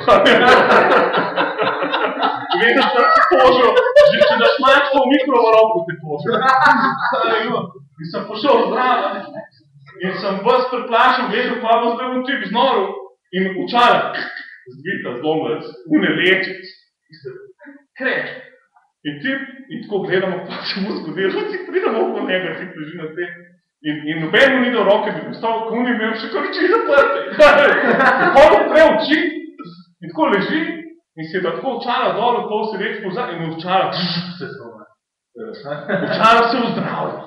Speaker 1: Vem, da si tožijo, že če daš mačko v mikrovarovku te tožijo. In sem pošel zdraven in sem vas preplašen, gledal, pa bo zdaj v tip znoril in očala, zdvita, zlomlec, unelečec, kreč. In tako gledamo, pa se mu zgodilo, si pridemo okolo njega, si leži na te. In noben mu ni dal roke, bi postal, ko on je imel še kar oči zaprte. In pa odpre oči in tako leži in si je da tako očala dol, pol se reč pozad in očala se zdravo. Očala se vzdravo.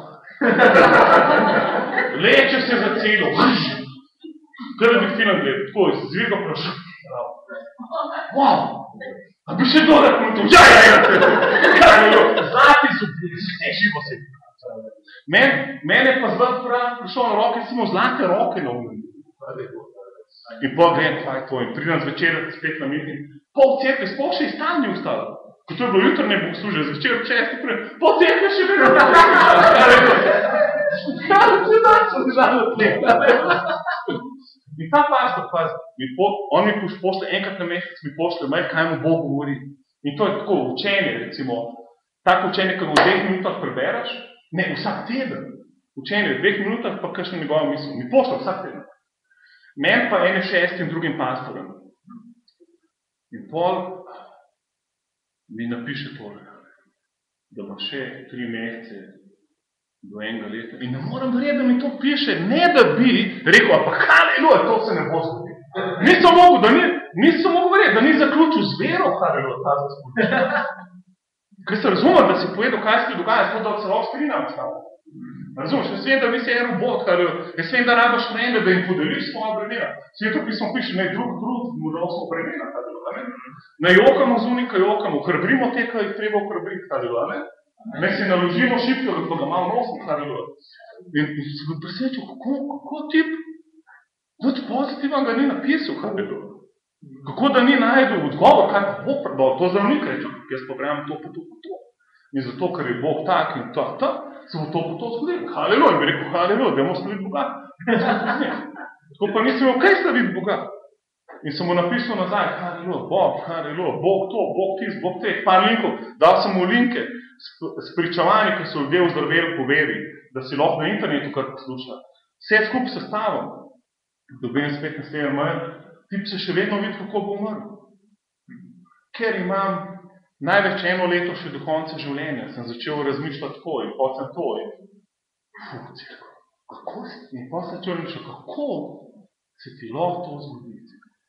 Speaker 1: Leče se za celo. Kaj da bi film gledal, tako je zvigo prašal. Wow! A bi še dodat mu to? Ja! Zlati zubri, vse živo se je. Mene pa zdaj prišel na roke, si imel zlate roke na umem. In pa grem, kaj je to, in pridem zvečer spet na miting. Pol cerkve, sploh še iz tam ni ustalo. Ko to je bilo jutrne bogoslužje, zvečer ob 6. pridem, pol cerkve še vedno. In ta pastor, on mi pošle enkrat na mesec, mi pošle mail, kaj mu Bog govori. In to je tako učenje, recimo, tako učenje, ko v 2 minutah prebereš, ne, vsak teden. Učenje v 2 minutah, pa kakšno njegovo misel. Mi pošle vsak teden. Men pa ene 6 drugim pastorem. In pol mi napiše tole, da ima še 3 mesece do 1 leta. In ne moram verjeti, da mi to piše, ne da bi rekel, pa haleluja, to se ne bo zgodilo. Nisem mogel verjeti, da ni zaključil z vero, haleluja, ta zaskučil. Ker se razumem, da si povedal, kaj se ti dogaja, to da celo strinam s tabo. Razumeš, jaz vem, da vi se en robot, jaz vem, da rabaš frende, da jim podeliš svoja bremena. Svetopismo piše, naj drug mu nosimo bremena, ne jokamo zunika, jokamo, krbrimo te, kaj jih treba ukrbriti, ne si naložimo šipjo, da ga malo nosimo, in se bi presvečal, kako tip, tudi pozitivan ga ni napisal, kako da ni najdel odgovor, kaj pa Bog predal, to zdravnik reče, jaz pa verjamem to, pa to, pa to. In zato, ker je Bog tak in ta, se bo to, pa to zgodilo. Haleluja, bi rekel, haleluja, dajmo slaviti Boga. Tako pa nisem imel kaj slaviti Boga. In sem mu napisal nazaj, haleluja, Bog to, Bog tis, Bog teh, par linkov, dal sem mu linke s pričevanji, ki so ljudje ozdraveli po veri, da si lahko na internetu kar posluša. Vse skupaj sestavim, dobim spet naslednji mail, tip se še vedno vidi, kako bo umrl. Ker imam največ 1 leto še do konca življenja, sem začel razmišljati tako in pa sem to in kako si? In pa sem začel razmišljati, kako se ti lahko to zgodi?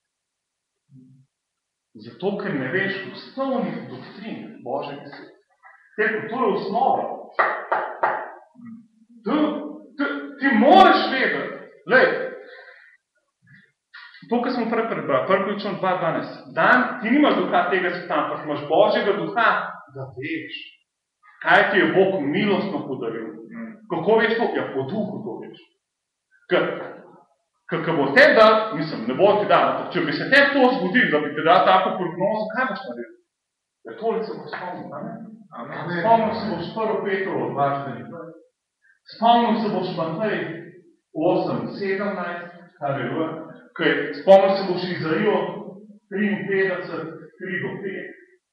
Speaker 1: Zato, ker ne veš osnovnih doktrin Božje besede. To je osnova. Ti moraš vedeti, to, kar smo prej prebrali, 1. Korinčanom 2:12. Ti nimaš duha tega sveta, ampak imaš Božjega duha, da veš, kaj ti je Bog milostno podaril. Kako veš to? Ja, po duhu to veš. Ker bo te dal, mislim, ne bo ti dal, ampak če bi se te to zgodilo, da bi te dal tako prognozo, kaj boš naredil? Ja, tole se bo spomnil, ne? Spomnil se boš 1. Petrovo, 2:4. Spomnil se boš Matej 8:17, spomnil se boš Izaijo 53:3-5,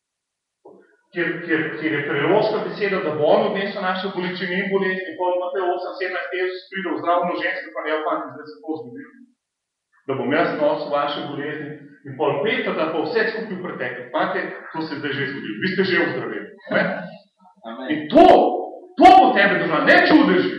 Speaker 1: kjer je preroška beseda, da bo on odnesel naše bolečine in bolezni, pol Matej 8:17, Jezus pride v zdravo žensko, pa ne, fanti, zdaj se to zgodilo. Da bom jaz nosil vaše bolezni in pol Peter, da pa vse skupaj v preteklosti. Fante, to se zdaj že zgodilo. Vi ste že ozdravili. In to bo tebe držalo, ne čudeži.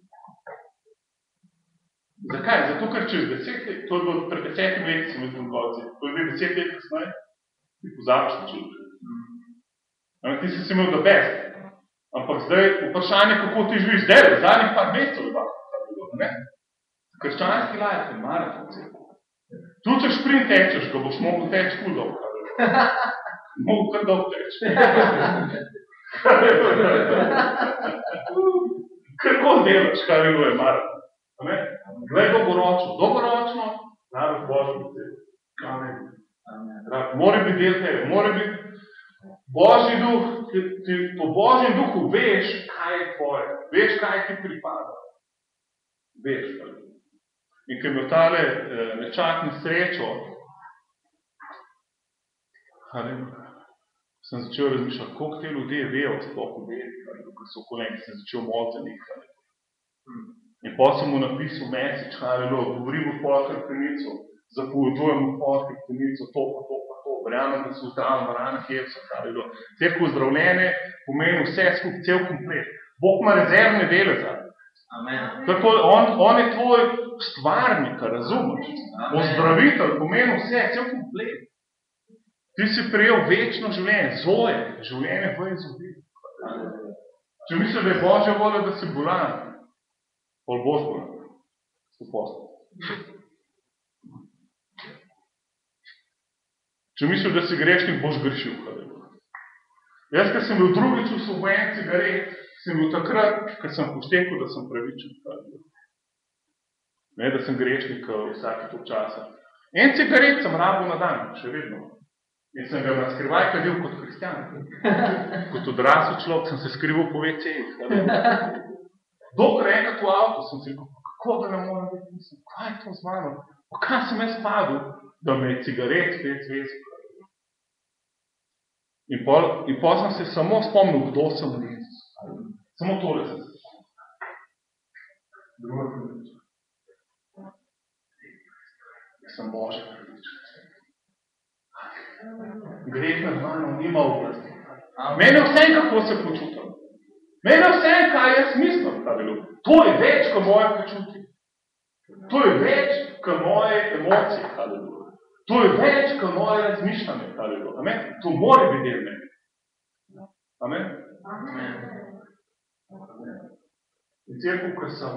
Speaker 1: Zakaj? Zato, ker čez 10 let, to je bilo pred 10 leti, sem mislim, to je zdaj 10 let kasneje, ti pozabiš na čudeži. Ti si imel the best. Ampak zdaj vprašanje, kako ti živiš zdaj, zadnjih par mesecev je ne? Krščanski life je maraton. Tu če šprint tečeš, ko boš mogel teči kul dolg. Mogel kar dolg teči. Kako delaš, kar je maraton. Glej dolgoročno, narod Božji besed. Mora biti del tebe, mora biti Božji duh, ti po Božjem duhu veš, kaj je tvoje, veš, kaj ti pripada. Veš, kaj je. In ko je imel tale nečak na srečo, sem začel razmišljati, koliko te ljudje vejo sploh v veri, ko so okoleni, sem začel moliti za njih. In potem sem mu napisal message, govorim v hkrtenico, zapovedujem v hkrtenico, to, verjamem, da so zdravi, varane, kjevca, cerkev zdravljene, pomeni vse skupaj, cel komplet. Bog ima rezervne dele za. Tako, on je tvoj stvarnik, razumeš? Ozdravitelj pomeni vse, cel komplet. Ti si prejel večno življenje, zoje, življenje v izobilju. Če misliš, da je Božja volja, da si bolan, pol boš bolan. Če misliš, da si grešnik, boš grešil. Jaz, ko sem bil drugič osvobojen cigaret, sem bil takrat, ko sem poštekal, da sem pravičen. Ne, da sem grešnik vsake tog časa. En cigaret sem rabil na dan, še vedno. In sem ga na skrivaj kadil kot kristjan. Kot odrasel človek sem se skrival po WC-jih. Dokler enkrat v avtu sem si rekel, kako da ne moram biti, mislim, kaj je to z mano? Pa kaj sem jaz padel, da me je cigaret spet zvezil? In pol sem se samo spomnil, kdo sem v Jezus. Samo tole sem se spomnil. Druga prviča. Jaz sem Božja prviča. Greh nad mano nima oblasti. Mene vse, kako se počutim. Mene vse, kaj jaz mislim. To je več, kot moje počutje. To je več, kot moje emocije. To je več, kot moje razmišljanje. To mora biti del mene. Amen? In cerkev, ko sem,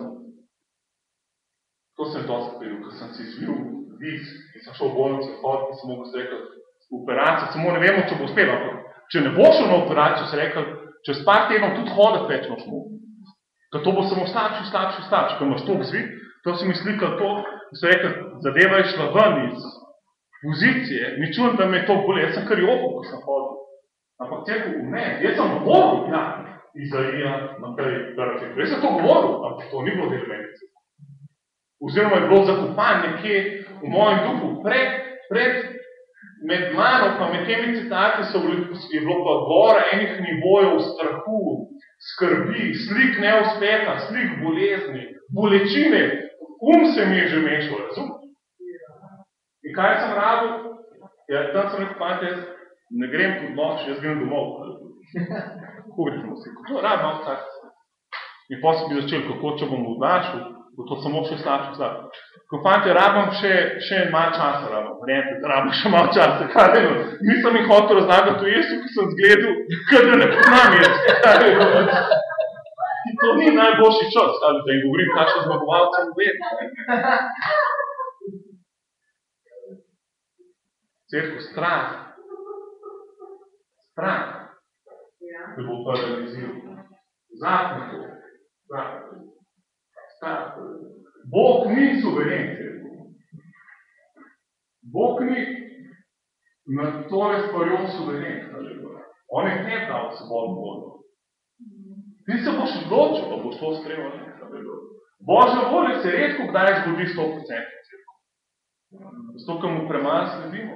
Speaker 1: to sem dosti prijel, ko sem si zvil vis in sem šel v bolnico hod, in sem mogel se rekel, operacijo, samo ne vemo, če bo uspelo, ampak če ne bo šel na operacijo, se rekel, čez par tednov tudi hoditi več noč mogel. Ker to bo samo slabši, ko imaš toliko zvit, to si mi slikal to, se rekel, zadeva je šla ven iz pozicije, ni čujem, da me je to bolje, jaz sem kar jokal, ko sem hodil. Ampak cerkev, ne, jaz sem govoril, ja, Izaija, Matej, jaz sem to govoril, ampak to ni bilo del mene. Oziroma je bilo zakopan nekje v mojem duhu pred med mano, pa med temi citati je bilo pa gora enih nivojev strahu, skrbi, slik neuspeha, slik bolezni, bolečine, se mi je že mešal, razumeš? In kaj sem rabil? Ja, tam sem rekel, fante, jaz ne grem pod noč, jaz grem domov. Kako greš domov? Kako rabim malo tak? In potem bi začel, kako če bom odnašel, bo to samo še slabše. Ko fante, rabim še malo časa, rabim še malo časa. Nisem jih hotel razlagati v Jesu, ki sem zgledal, kada ne poznam jaz. In to ni najboljši čas, da jim govorim, kakšen zmagovalcem vedno. Cerkev, strah, da bo paraliziral. Zakon to. Strah. Bog ni suveren, cerkev. Bog ni nad tole stvarjo suveren. On je tebi dal svojo voljo. Ti se boš odločil, da boš to sprejel. Božja volja se redko kdaj zgodi 100%. Zato, ker mu premalo sledimo.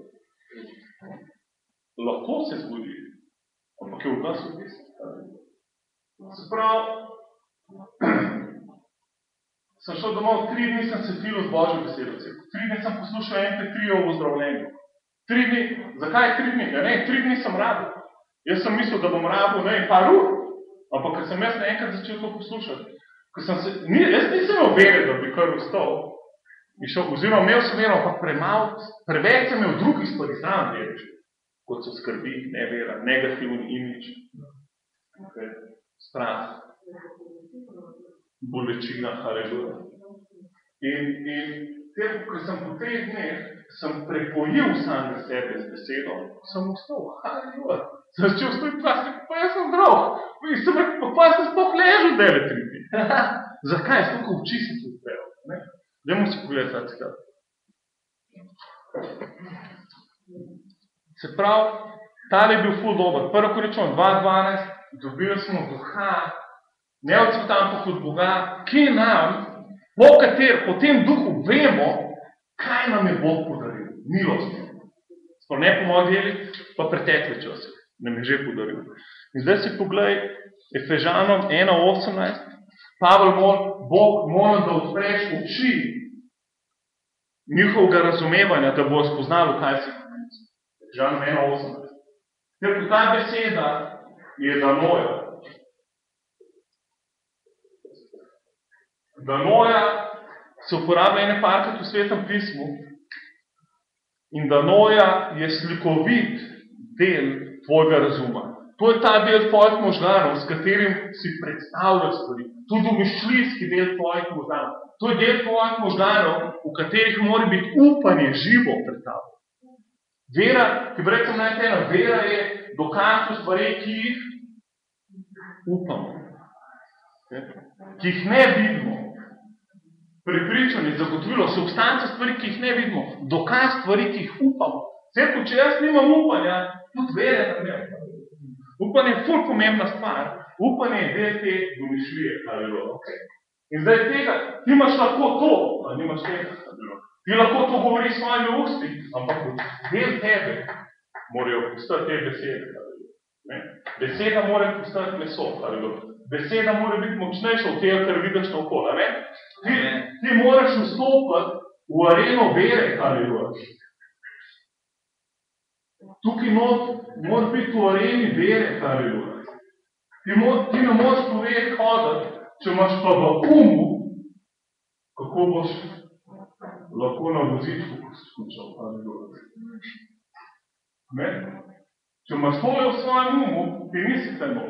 Speaker 1: Lahko se zgodi, ampak je v nas odvisno. Se pravi, sem šel domov, 3 dni sem se filil z Božjo besedo. 3 dni sem poslušal MP3-ov o zdravljenju. 3 dni, zakaj 3 dni? Ja, ne, 3 dni sem rabil. Jaz sem mislil, da bom rabil, par ur. Ampak, ker sem jaz naenkrat začel to poslušati, jaz nisem imel vere, da bi kar vstal. Oziroma, imel sem vero, ampak preveč sem imel drugih stvari zraven vere, kot so skrbi, nevera, negativni imidž, strah, bolečina, haleluja. In ko sem po 3 dneh, sem prepojil sam na sebe z besedo, sem vstal, haleluja. Sem začel stojiti pa jaz sem zdrav. In sem rekel, pa sem sploh ležal 9 dni. Zakaj? Sploh oči sem se odprel. Dajmo si pogledati ta citat. Se pravi, tale je bil ful dober. Prvo, ko rečemo 2.12, dobili smo duha, neodsvetan pa kot Boga, ki nam, po tem duhu vemo, kaj nam je Bog podaril. Milostno. Sploh ne po moji deli, pa pretekli časi. Nam je že podaril. In zdaj si poglej Efežanom 1.18. Pavel Bog molim, da odpreš oči njihovega razumevanja, da bo spoznalo, kaj si pomeni. Efežanom 1.18. Ker ta beseda je danoja. Danoja se uporablja ene parkrat v Svetem pismu in danoja je slikovit del tvojega razuma. To je ta del tvojih možganov, s katerim si predstavljaš stvari. To je domišljijski del tvojih možganov. To je del tvojih možganov, v katerih mora biti upanje živo pred tabo. Vera, ki bi rekel najtena, vera je dokaz v stvari, ki jih upamo. Ki jih ne vidimo. Prepričanje, zagotovilo, substanca stvari, ki jih ne vidimo. Dokaz stvari, ki jih upamo. Vse, če jaz nimam upanja, tudi vere na me. Upanje je ful pomembna stvar. Upanje je del te domišljije. In zdaj tega, ti imaš lahko to, ali nimaš tega. Ti lahko to govori s svojimi usti, ampak del tebe morajo postati te besede. Beseda mora postati meso. Beseda mora biti močnejša od tega, kar vidiš naokoli. Ti moraš vstopiti v areno vere, Tukaj mora biti v areni vere, Ti ne moraš povedati hoditi, če imaš pa v umu, kako boš lahko na vozičku poskušal, Če imaš tole v svojem umu, ti nisi te not.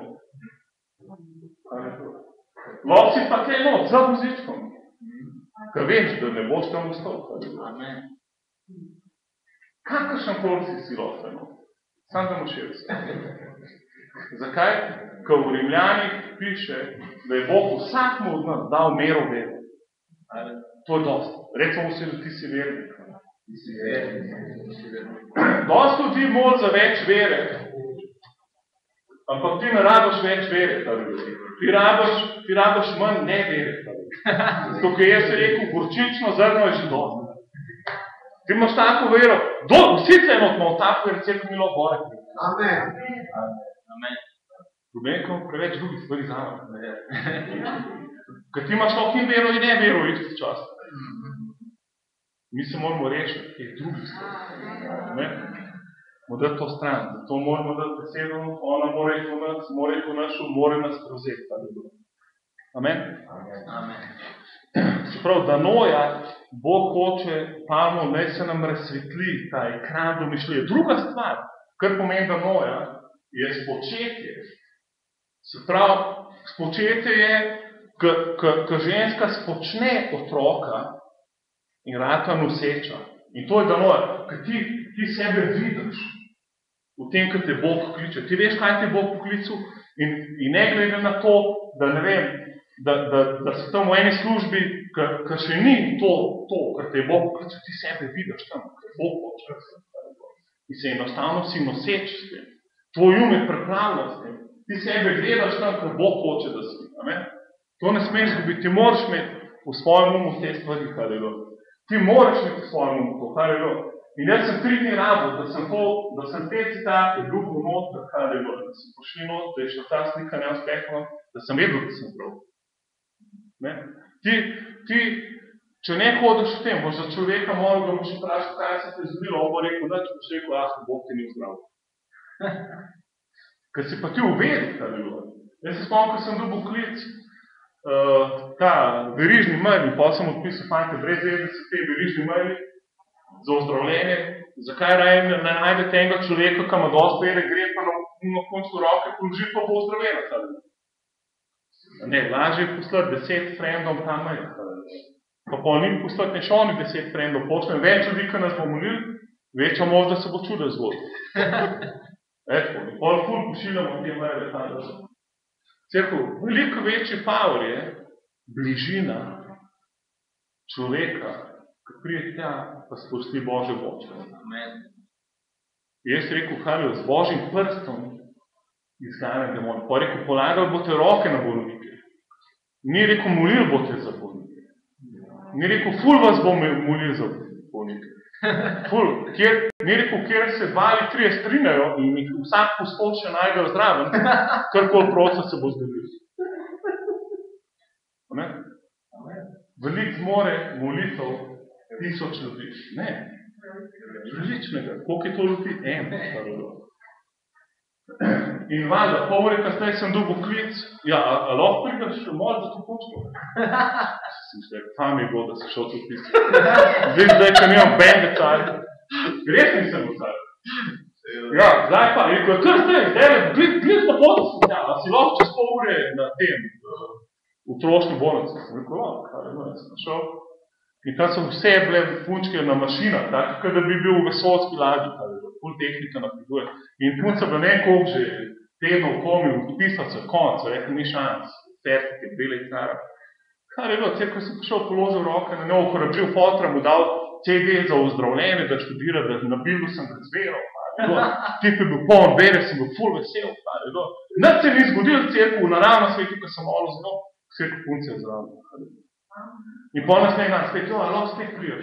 Speaker 1: Lahko si pa te not za vozičkom, ker veš, da ne boš tam ostal. Kakršen koli si lahko not. Sam da moš jaz. Zakaj? Ker v Rimljanih piše, da je Bog vsakmu od nas dal mero vere. To je dosti. Recimo si, da ti si vernik. Dosti ljudi mol za več vere. Ampak ti ne rabiš več vere. Ti rabiš manj ne vere. Tukaj jaz se rekel, gorčično zrno je že dosti. Ti imaš tako vero. Vsi se enotno tako vero, celo milo gore. Amen. Problem, ko imamo preveč drugih stvari zraven. Ker ti imaš lahko in vero in ne vero v isti čas. Mi se moramo rešiti teh drugih stvari. Moramo dati to stran. Zato moramo dati besedo, ona mora iti v nas, mora nas prevzeti. Amen? Amen. Se pravi, da noja, Bog hoče, Pavmo, naj se nam razsvetli ta ekran domišljije. Druga stvar, kar pomeni da noja, je spočetje. Se pravi, spočetje je, ko ženska spočne otroka in rata noseča. In to je da noja, ker ti sebe vidiš v tem, ko te Bog kliče. Ti veš, kaj te Bog poklical in ne glede na to, da ne vem, da si tam v eni službi, ker še ni to, kar te je Bog poklical, ti sebe vidiš tam, ker Bog hoče. In se enostavno si noseč s tem. Tvoj um je preplavljen s tem. Ti sebe gledaš tam, kar Bog hoče, da si. To ne smeš izgubiti. Ti moraš imeti v svojem umu te stvari, Ti moraš imeti v svojem umu to, In jaz sem 3 dni rabil, da sem te citate ljubil noter, da sem pošli noter, da je šla ta slika neuspehno, da sem vedel, da sem prav. Ti, če ne hodiš v tem, boš za človeka moral, da boš vprašal, kaj se te zgodilo, on bo rekel, da če boš rekel, Bog te ni zdravil. Ker si pa ti uvedel, Jaz se spomnim, ko sem dobil klic, ta verižni mail, pa sem odpisal, fante, brez veze se te verižni maili za ozdravljenje, zakaj raje ne najdete enega človeka, ki ima dosti vere, gre pa na koncu roke, položi pa bo ozdravljeno. Ne, lažje je poslati 10 frendom ta mail. Pa njim poslati ne še oni 10 frendov, pošljem več ljudi, ki nas bo molili, večja možnost, da se bo čudež zgodilo. Pol ful pošiljamo te maile tam. Cerkev, veliko večji power je bližina človeka, ki prije tja, pa spusti Božjo moč. Jaz rekel, z Božjim prstom izganjam demon. Pa rekel, polagali bote roke na bolnike. Ni rekel, molil bote za bolnike. Ni rekel, ful vas bo molil za bolnike. Ful, ni rekel, kjer se 2 ali 3 strinjajo in jih vsak pospol še najdejo zdraven, karkoli prosto se bo zgodil. Veliko zmore molitev 1000 ljudi. Ne. Različnega. Koliko je to ljudi? In valjda, pol ure kasneje sem dobil klic, a lahko prideš še malo za to počko? Sem se rekel, tam je bilo, da se šel to pisati. Zdaj, če nimam bende cajt. Res nisem v cajt. Zdaj pa, rekel, kar zdaj, gled na potem, a si lahko čez pol ure na tem, v otroški bolnici. Sem rekel, sem šel. In tam so vse bile punčke na mašinah, tako da bi bil v vesoljski ladji, ful tehnika napreduje. In punca bila nekoliko že tednov komi odpisati se konc, rekel, ni šans, certike, bele in cara. Kar je bilo, ko sem prišel, položil roke na njo, ukorabil fotra, mu dal CD za ozdravljenje, da študira, da na bildu sem ga zveral. Tip je bil poln vere, sem bil ful vesel. Nič se ni zgodil cerkev v naravnem svetu, ko sem molil z njo, cerkev punce je zraven. In pol naslednji dan spet, lahko spet priješ.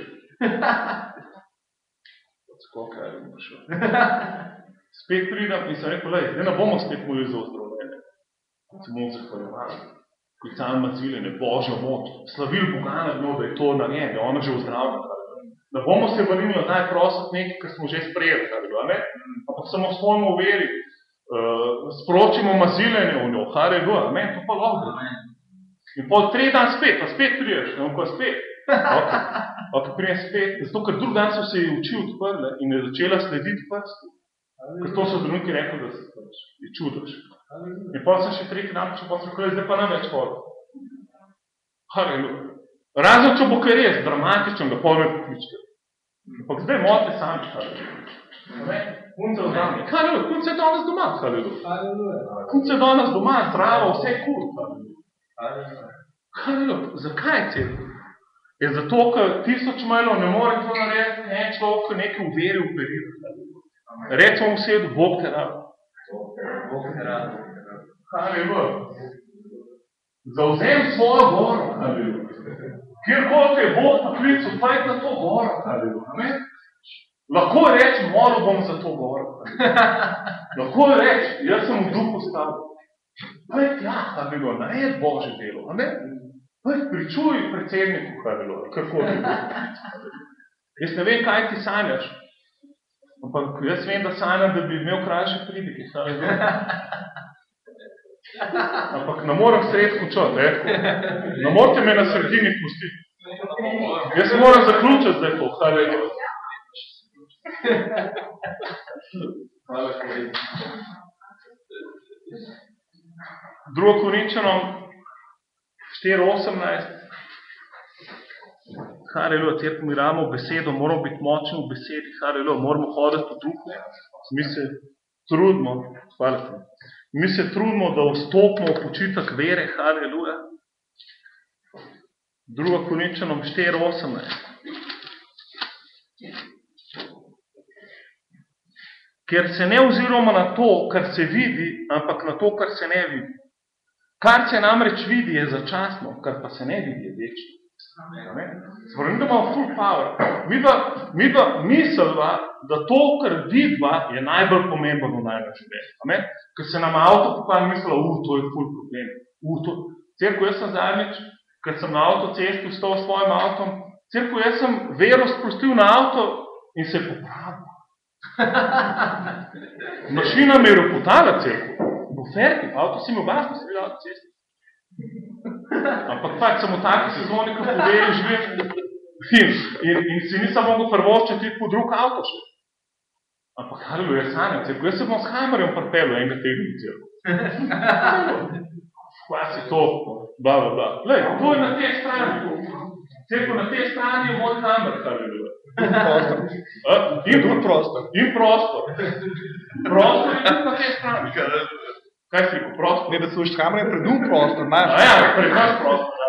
Speaker 1: Skoka je prišel. Spet pridem in sem rekel, zdaj ne bomo spet molili za ozdravljenje. Se bomo zahvaljevali. Klicali mazviljenje, Božjo moč, slavili Boga nad njo, da je to na njem, da je ona že ozdravljena. Ne bomo se vrnili nazaj prositi nekaj, kar smo že sprejeli, ampak samo svojmo veri, sporočimo mazviljenje v njo, to pa lahko. In pol 3 dan spet, pa spet priješ, ne pa spet. Ok, prijem spet, zato ker drug dan so se ji oči odprle in je začela slediti prstu. Ker to so zdravniki rekli, da je čudež. In pol sem še 3 dan prišel, pa sem rekel, zdaj pa ne več hodil. Razen, če bo kaj res dramatičen, da pol me pokličke. Ampak zdaj mote sami, punce vzdravi. Punce je danes doma, punce je danes doma, zdrava, vse je kul. Zakaj je cerkev? Je zato, ker 1000 mailov ne more to narediti, ne človek, ki nekaj v veri operira. Recimo vsedu, Bog te rad. Zavzem svojo goro. Kjerkoli te je Bog poklical, pa je na to goro. Lahko reči, molil bom za to goro. Lahko reči, jaz sem v duhu stavil. Nared Božje delo, pričuj predsedniku, kako je bilo. Jaz ne vem, kaj ti sanjaš, ampak jaz vem, da sanjam, da bi imel krajše pridike. Ampak ne moram sred končati, ne morate me na sredini pustiti. Jaz moram zaključiti zdaj to, Hvala, kolegi. 2. Korinčanom 4:18. Halleluja, cerkev mi rabimo besedo, moramo biti močni v besedi, halleluja, moramo hoditi po duhu. Mi se trudimo, da vstopimo v počitek vere, halleluja. 2. Korinčanom 4:18. ker se ne oziroma na to, kar se vidi, ampak na to, kar se ne vidi. Kar se namreč vidi, je začasno, kar pa se ne vidi, je večno. Spremem, da imamo full power. Midva misliva, da to, kar vidva, je najbolj pomembno v najbolj življenju. Ker se nam avto pokvari, mislila, to je full problem. Cerko, jaz sem zadnjič, ker sem na avtocesti vstal s svojim avtom, cerko, jaz sem vero sprostil na avto in se je popravil. Mašina me je ropotala, cerko. Buferti, avto si mi obasno, sredi avtocesti. Ampak pač sem v taki sezoni, ko poveri živim in si nisem mogel prvoščiti po drug avto še. Ampak haleluja, sanjam, cerko, jaz se bom s Hammerjem pripelil enega tedna, cerko. Kaj si to, bla. Glej, to je na tej strani. Cerko, na tej strani je moj Hammer, haleluja. In prostor. Prostor je tudi na tej strani. Kaj si rekel, prostor?
Speaker 2: Ne, da služiš Hammerjem predum prostor, imaš.
Speaker 1: Pred naš prostor.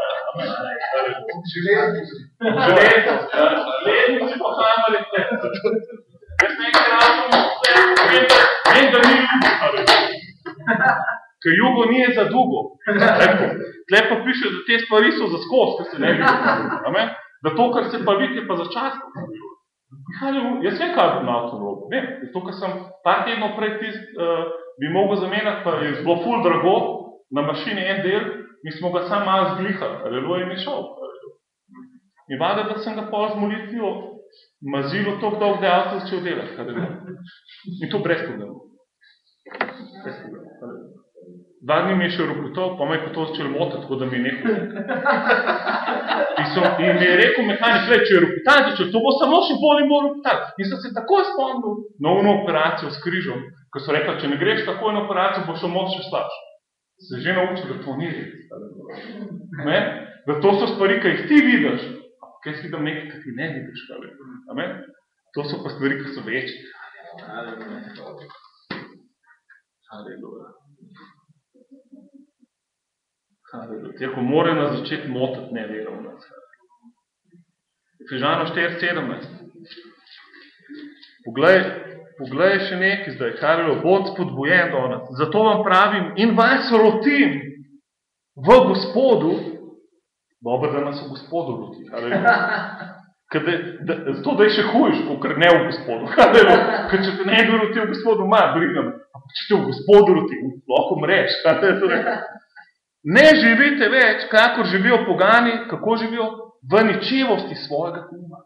Speaker 1: Železnici po Hammerju. Jaz nekaj razum, vem, da ni ljubo. Ker jugo ni za dugo. Tle pa piše, da te stvari so za skos, ker se ne vidi. Da to, kar se pa vidi, je pa začasno. Jaz vem, kaj bi na avto robil. Vem, to, ker sem par tednov prej bi mogel zamenjati, pa je bilo ful drago, na mašini en del, in smo ga sam malo zglihali, aleluja in je šel. In vada, da sem ga pol z molitvijo mazilo toliko dolgo, da je avto začel delati, aleluja. In to brez problema. Brez problema. 2 dni mi je še ropotal, pa me je pa to začel motati, tako da mi je nekaj. In mi je rekel mehanik, če je ropotal začel, to bo samo še bolj in bolj ropotal. In sem se takoj spomnil na ono operacijo s križom, ko so rekla, če ne greš takoj na operacijo, bo še moč še slabš. Se že naučil, da to ni res. Da to so stvari, ki jih ti vidiš, kaj si vidim nekaj, ki ti ne vidiš. To so pa stvari, ki so večji. Haleluja. Tako mora nas začeti motati nevero v nas. Efežano 4:17. Poglej še nekaj zdaj, haleluja, bod spodbujen do nas. Zato vam pravim in vas rotim v Gospodu, dobro, da nas v Gospodu roti, haleluja. To, da je še hujiš, ker ne v Gospodu, haleluja. Ker če te ne bi rotil v Gospodu, brigam, če te v Gospodu roti, lahko mreš, haleluja. Ne živite več, kakor živijo pogani, kako živijo v ničevosti svojega uma.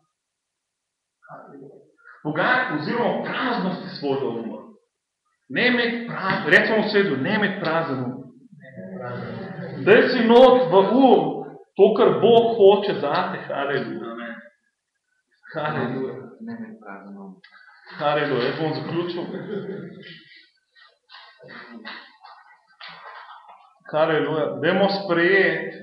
Speaker 1: Pogani oziroma praznosti svojega uma. Ne imeti prazen, recimo v svetu, ne imeti prazen um. Daj si not v to, kar Bog hoče zate, haleluja. Haleluja.
Speaker 2: Ne imeti prazen um.
Speaker 1: Haleluja, jaz bom zaključil. Haleluja, dajmo sprejeti.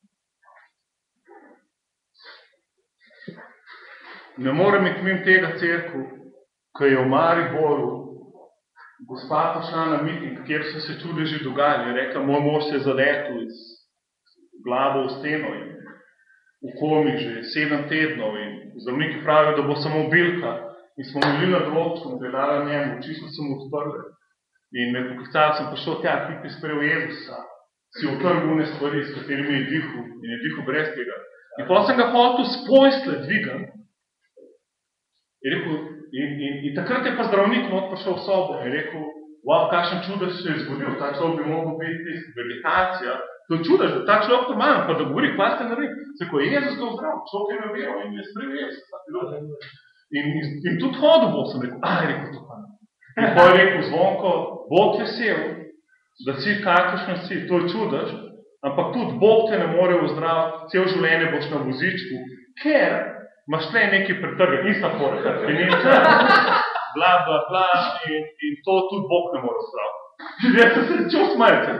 Speaker 1: Ne morem iti mimo tega cerku, ko je v Mariboru gospa prišla na miting, kjer so se čudeži dogajali. Je rekla, moj mož se je zaletel iz glavo v steno in v komi že 7 tednov in zdravniki pravijo, da bo samo bilka. In smo molili nad robčkom, da je dala njemu, oči so se mu odprle. In me poklicali, sem prišel tja, ti bi sprejel Jezusa. Si otrgune stvari, s katerimi je dihal in je dihal brez tega. In potem sem ga hotel s posle dvigan. In takrat je pa zdravnik not prišel v sobo in je rekel, wow, kakšen čudež se je zgodil, ta človek bi mogel biti vegetacija. To je čudež, da ta človek normalno, pa da govori, kva ste naredili. Se ko je Jezus ga zdrav, človek je me vero in je sprejel Jezusa. In tudi hodil bo, sem rekel, je rekel to pa. In pa je rekel Zvonko, Bog vesel, da si kakršen si, to je čudež, ampak tudi Bog te ne more ozdraviti, cel življenje boš na vozičku, ker imaš tle nekaj pretrga, ista fora, karpenica, bla, in to tudi Bog ne more ozdraviti. Jaz sem se začel smajati.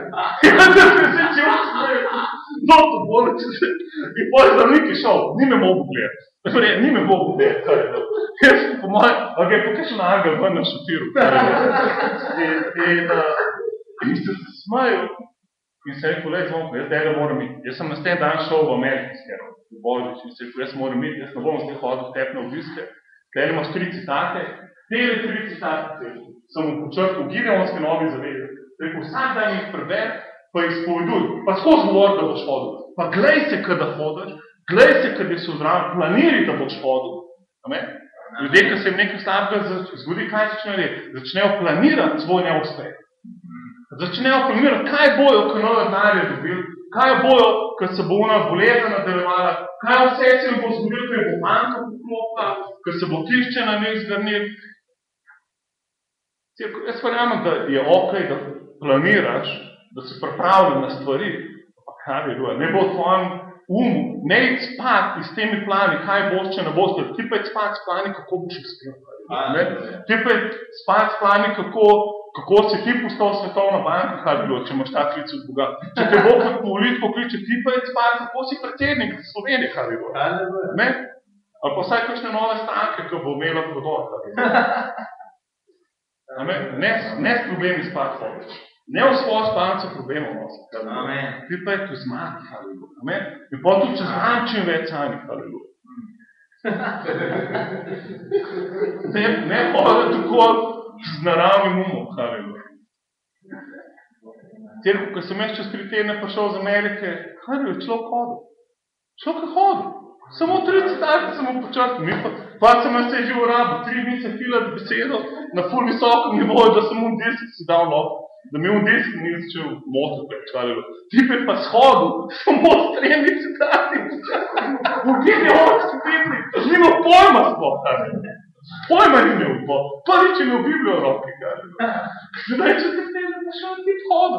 Speaker 1: No, to boleče se. In potem zdravnik je šel, ni me mogel gledati. Ni me mogel gledati. Jaz sem po mojem, ok, pokaj še na angel ven na šotiru. In sem se smajal. In sem rekel, lej Zvonko, jaz tega moram iti. Jaz sem naslednji dan šel v Ameriki, v Božič. In sem rekel, jaz moram iti, jaz ne bom zdaj hodil v tep na obiske. Tele imaš 3 citate. Tele 3 citate. sem mu počrtal Gideonske nove zaveze. Rekel, vsak dan jih preber, pa jih spoveduj, pa skozi govor, da boš hodil. Pa glej se, kada hodiš, glej se, kada so zraven, planiri, da boš hodil. Amen? Ljudje, ki se jim nekaj slabega zgodi, kaj začnejo narediti? Začnejo planirati svoj neuspeh. Začnejo planirati, kaj bojo, ko nove denarje dobili, kaj bojo, ko se bo ona bolezen nadaljevala, kaj vse se jim bo zgodilo, ko jim bo banka poklopila, ko se bo hišče na njih zgrnil. Jaz verjamem, da je okej, da planiraš, da si pripravljen na stvari, ne bo tvojem ne iti spat s temi plani, kaj boš, če ne boš, ti pa iti spat s plani, kako boš uspel. Ti pa iti spat s plani, kako si ti postal svetovna banka, če imaš ta klic od Boga. Če te Bog kot politiko kliče, ti pa iti spat, kako si predsednik Slovenije, ne? Ali pa vsaj kakšne nove stranke, ki bo imela prodor. Ne s problemi spat hodiš. Ne v svojo spalnico problemov nositi. Ti pa je tu zmagi, haleluja. In pa tudi čez dan čim več sanjih, haleluja. Ne hoditi tako z naravnim umom, haleluja. Cerko, ko sem jaz čez 3 tedne prišel z Amerike, haleluja, človek hodil. Človek je hodil. Samo 3 citate sem mu počrtil. Pa sem jaz se že urabil, 3 dni sem filat besedo na ful visokem nivoju, da sem un disk si dal nogo. Da mi un disk ni začel motiti. Ti pa shodil, samo s 3 citati počrtil. V Gideonski Bibli, nima pojma sploh. Pojma ni imel sploh. Prvič je imel Biblijo v roki. Zdaj, če te tebe našel, ti hodil.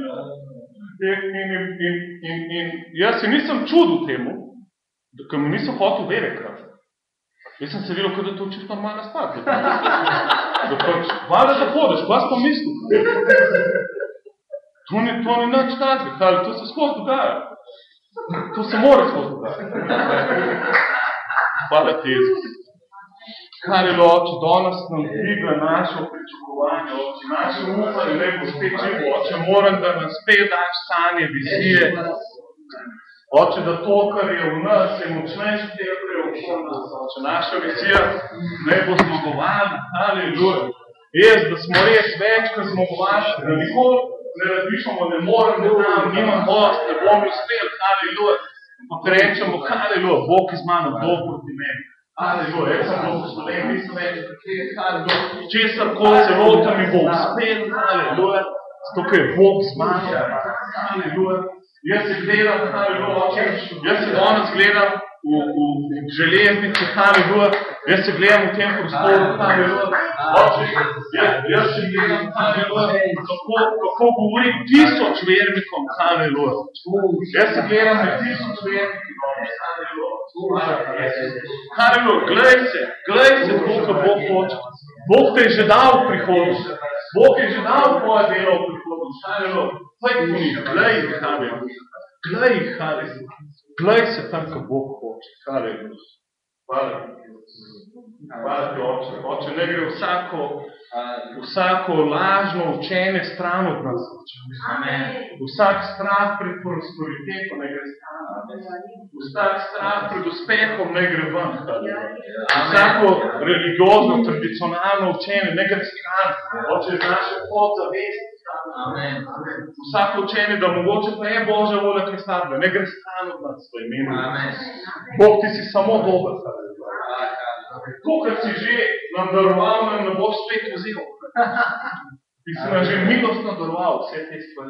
Speaker 1: In jaz se nisem čudil temu, ker mu nisem hotel verjeti. Jaz sem se videl, kot da to čisto normalna stvar. Valjda, da hodiš, kaj si pa mislil? To ni nič takega, to se skozi dogaja. To se mora skozi dogajati. Hvala ti, Jezus. Kar je oče, danes nam dviga naše pričakovanje, oče, naše upanje, ne bo spet živo, oče, moram, da nam spet daš sanje, vizije. Oče, da to, kar je v nas, je močnejše tega preokoli nas, oče, naša vizija ne bo zmagovala, haleluja. Jaz, da smo res več, kot zmagovali, da nikoli ne razmišljamo, ne morem, ne znam, nimam gost, ne bom uspel, haleluja. Pa rečemo, haleluja, Bog iz mano, Bog proti meni. Haleluja, jaz sem Bog Sloven, nisem več, haleluja. Česar koli se volta mi bo uspel, haleluja. Zato, ker je Bog z mano, haleluja. Jaz se gledam, haleluja, jaz se danes gledam v železnici, haleluja, jaz se gledam v tem prostoru, haleluja, jaz se gledam, haleluja, kako govori 1000 vernikom, haleluja, jaz se gledam med 1000 vernikom, haleluja, glej se, koliko Bog hoče, Bog te je že dal v prihodnost, Bog je že dal tvoje delo v prihodnost, haleluja, glej, haleluja, glej se tam, ko Bog hoče, haleluja. Hvala ti, oče. Oče, ne gre vsako lažno učenje stran od nas, oče. Vsak strah pred prosperiteto ne gre stran. Vsak strah pred uspehom ne gre ven, haleluja. Vsako religiozno, tradicionalno učenje ne gre stran, oče, iz naše podzavesti. Vsako učenje, da mogoče pa je Božja volja kaj slabega, ne gre stran od nas v imenu. Bog, ti si samo dober, haleluja. To, kar si že nam daroval, nam ne boš spet vzel. Ti si nam že milostno daroval vse te stvari.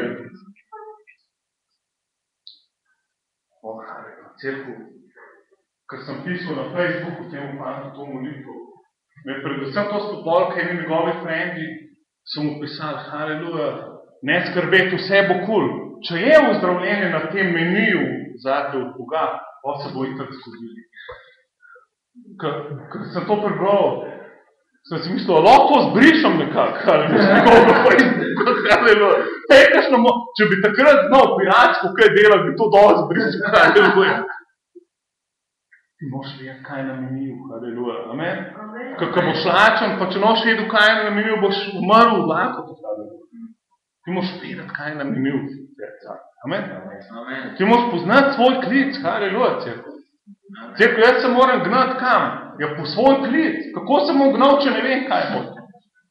Speaker 1: Cerku, ker sem pisal na Facebooku temu fantu to molitvo, me predvsem to spodbolo, kaj mi njegovi frendi so mu pisali, haleluja, ne skrbeti, vse bo kul. Če je ozdravljenje na tem meniju zate od Boga, pa se bo itak zgodili. Ker sem to prebral, sem si mislil, lahko to zbrišam nekako, haleluja. Če bi takrat znal piratsko kaj delati, bi to dol zbrišal, haleluja. Ti moš vedeti, kaj je na meniju, haleluja, amen? Ko boš lačen, pa če noš vedeti, kaj je na meniju, boš umrl v lakoto, haleluja. Ti moš vedeti, kaj je na meniju, amen? Ti moš poznati svoj klic, haleluja, cerko. Cerko, jaz se moram gnati kam? Ja, po svoj klic. Kako se bom gnal, če ne vem, kaj bo?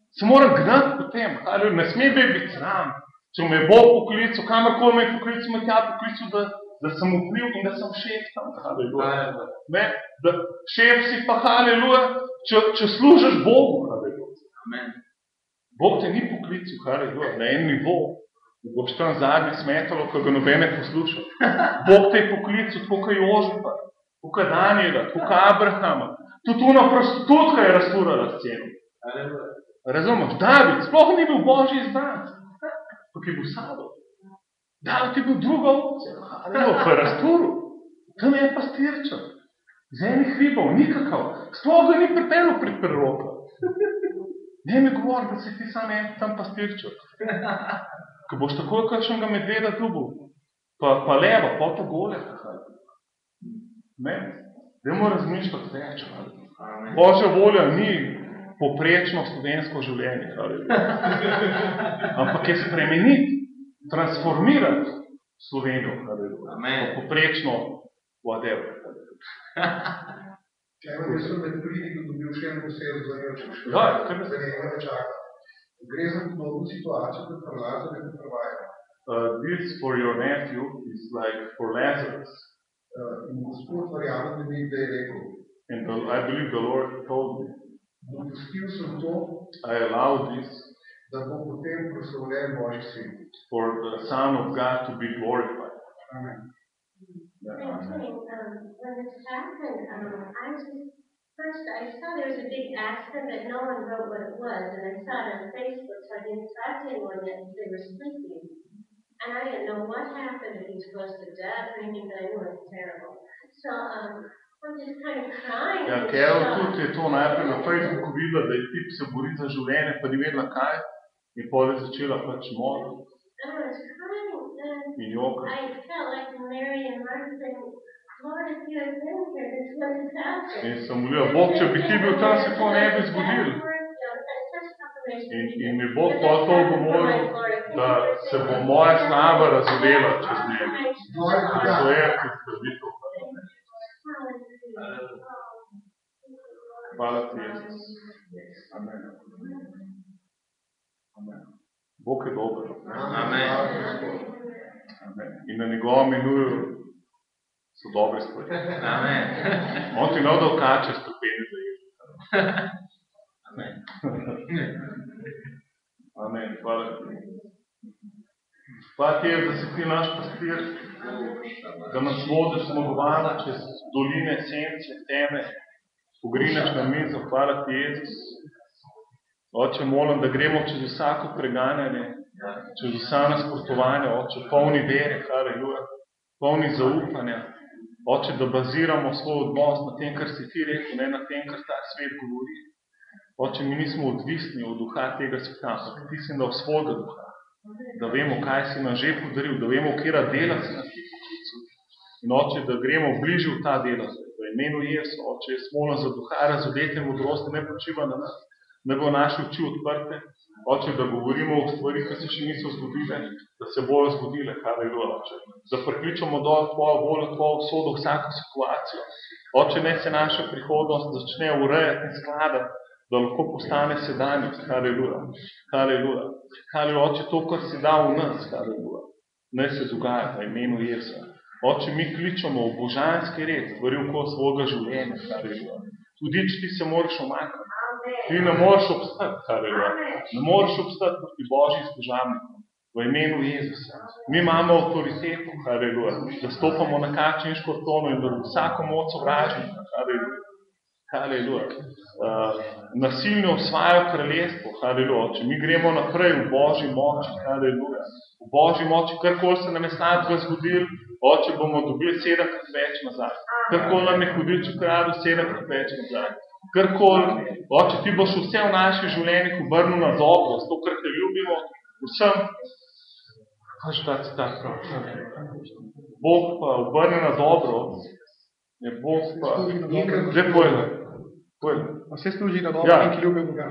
Speaker 1: Se moram gnati po tem, ne sme biti sram. Če me bo poklical, kamorkoli me je poklical, me tja poklical, da sem vpliv in da sem šef tam, haleluja. Ne, da šef si pa, haleluja, če služiš Bogu, haleluja. Bog te ni poklical, haleluja, na en nivo, da boš tam zadnji smetalo, ko ga nobene poslušal. Bog te je poklical, tako kot Jožefa, tako kot Daniela, tako kot Abrahama. Tudi ona prostitutka je razturala sceno. Razumeš, David sploh ni bil Božji izbranec. Tukaj je bil Saul. David je bil druga opcija. Pa je razturil. Tam je pastirčal. Z enih hribov, nikakav. Sploh ga ni pripeljal pred preroka. Ne mi govori, da si ti sam en tam pastirčal. Ko boš takoj kakšnega medveda dobil, pa leva, pa to gole. Ne, dajmo razmišljati več. Božja volja ni poprečno slovensko življenje, ampak je spremeniti, transformirati Slovenijo, poprečno whatever.
Speaker 3: Jaz sem med politiko dobil še eno posebno zanimljivo.
Speaker 1: Ja, kar
Speaker 3: ne čaka. Gre za podobno situacijo, kot pri Lazarju, kot pri Vajru.
Speaker 1: This for your nephew is like for Lazarus.
Speaker 3: In Gospod verjamem, da je rekel.
Speaker 1: And I believe the Lord told me.
Speaker 3: Dopustil sem to,
Speaker 1: I allowed this
Speaker 3: da bo potem proslavljen Božji sin.
Speaker 1: for the Son of God to be glorified.
Speaker 3: Amen.
Speaker 4: When this happened, first I saw there was a big accident, but no one wrote what it was, and I saw it on Facebook, so I didn't talk to anyone yet because they were sleeping. And I didn't know what happened, if he was close to death or anything, but I knew it was terrible. So I'm just kind of crying.
Speaker 1: Ja, Kev tudi je to najprej na Facebooku videla, da je tip se bori za življenje, pa ni vedela kaj, in potem je začela pač moliti.
Speaker 4: And I was crying,
Speaker 1: In joka.
Speaker 4: I felt like Mary and Martha saying, Lord, if you had been here, this wouldn't happen.
Speaker 1: In sem molila, Bog, če bi ti bil tam, se to ne bi zgodilo. In mi Bog to odgovoril, da se bo moja slava razodela čez njega. To je predstavitev. Hvala ti, Jezus. Amen. Amen. Bog je dober.
Speaker 2: Amen.
Speaker 1: Amen. In na njegovem minuju so dobre stvari.
Speaker 2: Amen.
Speaker 1: On ti ne dal kače stopeni za Jezus.
Speaker 2: Amen.
Speaker 1: Amen. Hvala ti. Hvala ti, da si ti naš pastir, da nas vodiš zmagovano čez doline, sence, teme, pogrineš na mizo. Hvala ti, Jezus. Oče, molim, da gremo čez vsako preganjanje, čez vsa nasprotovanja, Oče, polni vere, haleluja, polni zaupanja. Oče, da baziramo svoj odnos na tem, kar si ti rekel, ne na tem, kar ta svet govori. Oče, mi nismo odvisni od duha tega sveta, ampak ti si dal svojega duha, da vemo, kaj si nam že podaril, da vemo, katera dela si nas ti poklical. In Oče, da gremo bližje v ta dela, v imenu Jezusa. Oče, jaz molim za duha razodete modrosti, ne počiva na nas, da bo naše oči odprte, Oče, da govorimo o stvarih, ki se še niso zgodile, da se bojo zgodile, haleluja, Oče. Da prikličamo dol tvojo voljo, tvojo usodo, vsako situacijo. Oče, naj se naša prihodnost začne urejati in skladati, da lahko postane sedanjost, haleluja, haleluja. Haleluja, Oče, to, kar si dal v nas, haleluja, naj se dogaja v imenu Jezusa. Oče, mi kličemo v božanski red, stvari okoli svojega življenja, haleluja. Tudi, če ti se moraš omakati. Ti ne moreš obstati, haleluja. Ne moreš obstati proti Božjim služabnikom. V imenu Jezusa. Mi imamo avtoriteto, haleluja. Da stopamo na kače in škortono in da vsako moč sovražnika, haleluja. Haleluja. Nasilno osvajajo kraljestvo, haleluja. Če mi gremo naprej v Božji moči, haleluja. V Božji moči, karkoli se nam je slabega zgodilo, Oče, bomo dobili 7-krat več nazaj. Karkoli nam je hudič ukradel, 7-krat več nazaj. Karkoli, Oče, ti boš vse v naših življenjih obrnil na dobro, zato ker te ljubimo vsem. Kaj je ta citat prav? Bog pa obrne na dobro, je Bog pa... Zdaj pojde.
Speaker 3: Vse služi na dobro,
Speaker 1: Ja.
Speaker 3: in ki ljubi Boga.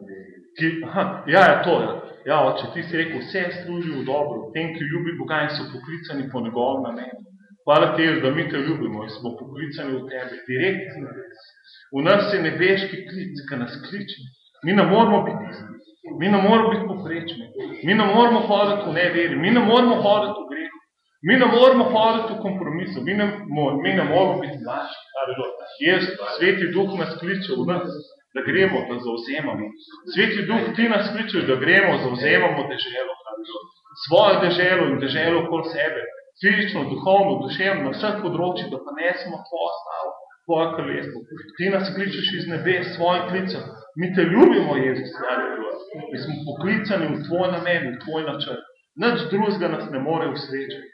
Speaker 1: Ja, to je. Ja, Oče, ti si rekel, vse služi v dobro, tem, ki ljubi Boga in so poklicani po njegovem namenu. Hvala ti, da mi te ljubimo in smo poklicani v tebe, direktno. V nas je nebeški klic, ki nas kliče. Mi ne moramo biti isti. Mi ne moramo biti poprečni. Mi ne moramo hoditi v neveri. Mi ne moramo hoditi v grehu. Mi ne moramo hoditi v kompromisu. Mi ne moramo biti lažji. Sveti Duh nas kliče v nas, da gremo, da zavzemamo. Sveti Duh, ti nas kličeš, da gremo, zavzemamo deželo. Svojo deželo in deželo okoli sebe. Fizično, duhovno, duševno, na vseh področjih, da pa nesemo tvojo slavo, tvoje kraljestvo. Ti nas kličeš iz nebes, svojim klicem. Mi te ljubimo, Jezus, mi smo poklicani v tvoj namen, v tvoj načrt. Nič drugega nas ne more usrečiti.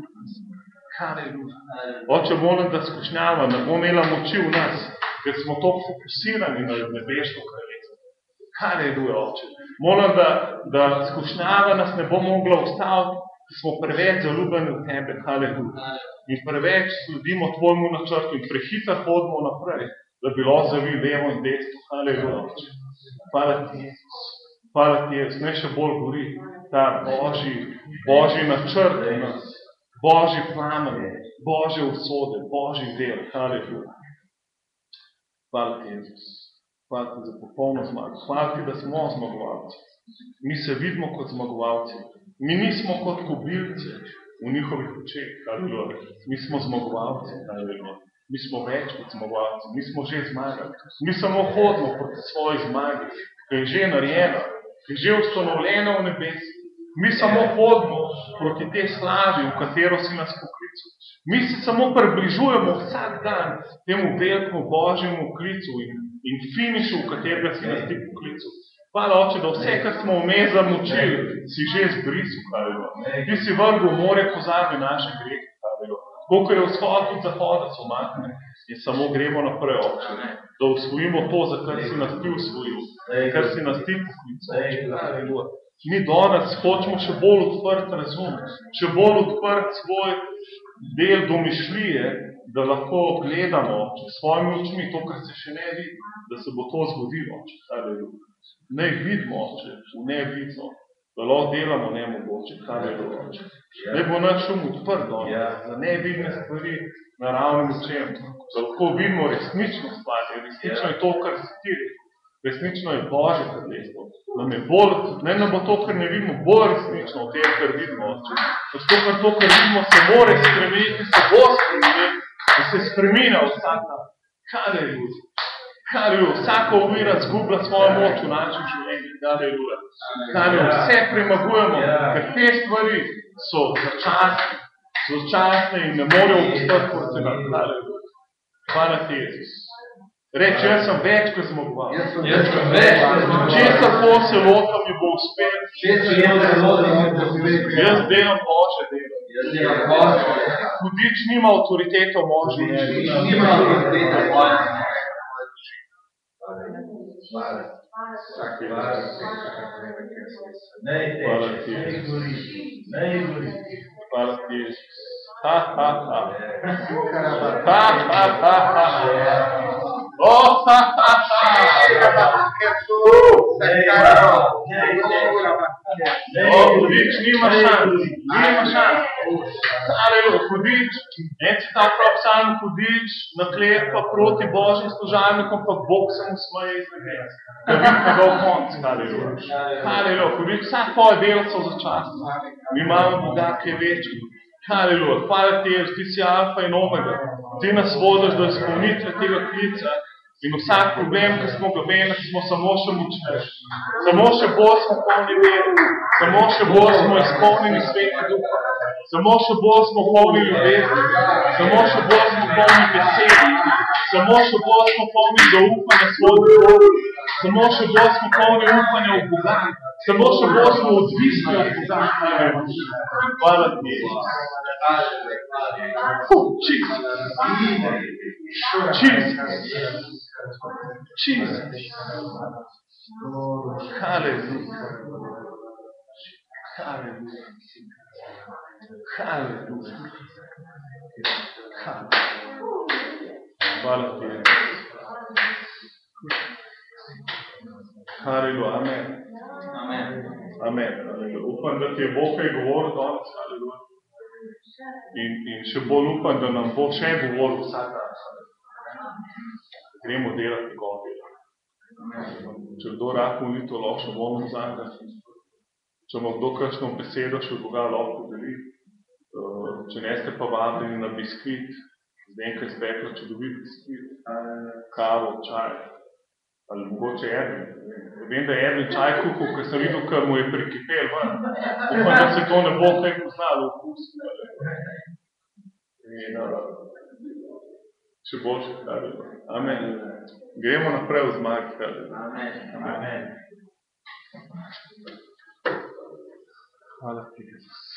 Speaker 1: Haleluja. Oče, molim, da skušnjava ne bo imela moči v nas, ker smo toliko fokusirani na nebeško kraljestvo. Haleluja, Oče. Molim, da skušnjava nas ne bo mogla ustaviti, smo preveč zaljubljeni v tebe, haleluja. In preveč sledimo tvojemu načrtu in prehitro hodimo naprej, da bi lahko zavili levo in desno, haleluja. Hvala ti, Jezus. Hvala ti, Jezus. Naj še bolj gori ta Božji načrt v nas, Božji plamen, Božje usode, Božji del, haleluja. Hvala ti, Jezus. Hvala ti za popolno zmago. Hvala ti, da smo zmagovalci. Mi se vidimo kot zmagovalci. Mi nismo kot kobilci v njihovih očeh, haleluja. Mi smo zmagovalci, haleluja. Mi smo več kot zmagovalci. Mi smo že zmagali. Mi samo hodimo proti svoji zmagi, ki je že narejena, ki je že ustanovljena v nebesi. Mi samo hodimo proti te slavi, v katero si nas poklical. Mi se samo približujemo vsak dan temu velikemu Božjemu klicu in finišu, v katerega si nas ti poklical. Hvala, Oče, da vse, kar smo vmes zamočili, si že zbrisal, haleluja. Ti si vrgel v morje pozabe naše grehe, haleluja. Kolikor je vzhod od zahoda so umaknjeni in samo gremo naprej, Oče, da usvojimo to, za kar si nas ti usvojil, kar si nas ti poklical, haleluja. Mi danes hočemo še bolj odprt razum, še bolj odprt svoj del domišljije, da lahko gledamo s svojimi očmi to, kar se še ne vidi, da se bo to zgodilo, haleluja. Naj vidimo, Oče, v nevidno, da lahko delamo nemogoče, haleluja, Oče. Naj bo naš odprt za nevidne stvari naravnim očem, da lahko vidimo resnično stvari, resnično je to, kar si ti rekel. Resnično je Božje kraljestvo. Ne nam bo to, kar ne vidimo, bolj resnično od tega, kar vidimo. Zato, ker to, kar vidimo, se more spremeniti, se bo spremeniti, da se spremenja vsaka. Haleluja. Haleluja. Vsaka ovira zgubila svojo moč v našem življenju. Haleluja. Haleluja. Vse premagujemo, ker te stvari so začasne in ne morejo obstati kot se nam. Haleluja. Hvala ti, Jezus. Reči, jaz sem več, kot zmagoval. Česar po se lotam mi bo uspel. Jaz delam Božje delo. Hudič nima avtoriteto Božje. Hvala ti, Jezus. Hvala ti, Jezus. Ha, ha, ha. Ha, ha, ha, ha. Oh, ha, ha, ha. Hudič nima šans. Nima šans. Haleluja, hudič. En si ta prav psalm, hudič na kletva proti Božjim služalnikom, pa Bog se mu smeje iz nebes. Da vidim pa ga v konc. Haleluja. Haleluja, hudič. Vsak tvoje delo so začasno. Mi imamo Boga, ki je večji. Haleluja. Hvala ti, Jezus, ti si alfa in omega. Ti nas vodiš do izpolnitve tega klica. In vsak problem, ki smo ga imeli, smo samo še močnejši. Samo še bolj smo polni vere. Samo še bolj smo izpolnjeni Sveti Duha. Samo še bolj smo polni ljubezni. Samo še bolj smo polni besedi. Samo še bolj smo polni zaupanja svojega Boga. Samo še bolj smo polni upanja v Boga. Samo še bolj smo odvisni od Boga. Hvala ti, Jezus. Jesus. Hallelujah. Hallelujah. Hallelujah. Hvala ti. Hallelujah. Amen.
Speaker 2: Amen.
Speaker 1: Amen. Upam, da ti je Bog kaj govoril danes. Hallelujah. In še bolj upam, da nam bo še govoril vsak dan. Gremo delati njegov delo. Če kdo rad molitev, lahko še bomo vzanga. Če ima kdo kakšno besedo, še Boga lahko podeli. Če ne ste pa vabljeni na biskvit, Zdenka je spekla čudovit biskvit, kavo, čaj, ali mogoče Ervin. Vem, da je Ervin čaj kuhal, ker sem videl, ker mu je prikipel ven. Upam, da se to ne bo kaj poznalo v okusu. In še boljše, kar je. Amen. Gremo naprej v zmagi, kar je.
Speaker 2: Amen.
Speaker 1: Hvala ti, Jezus.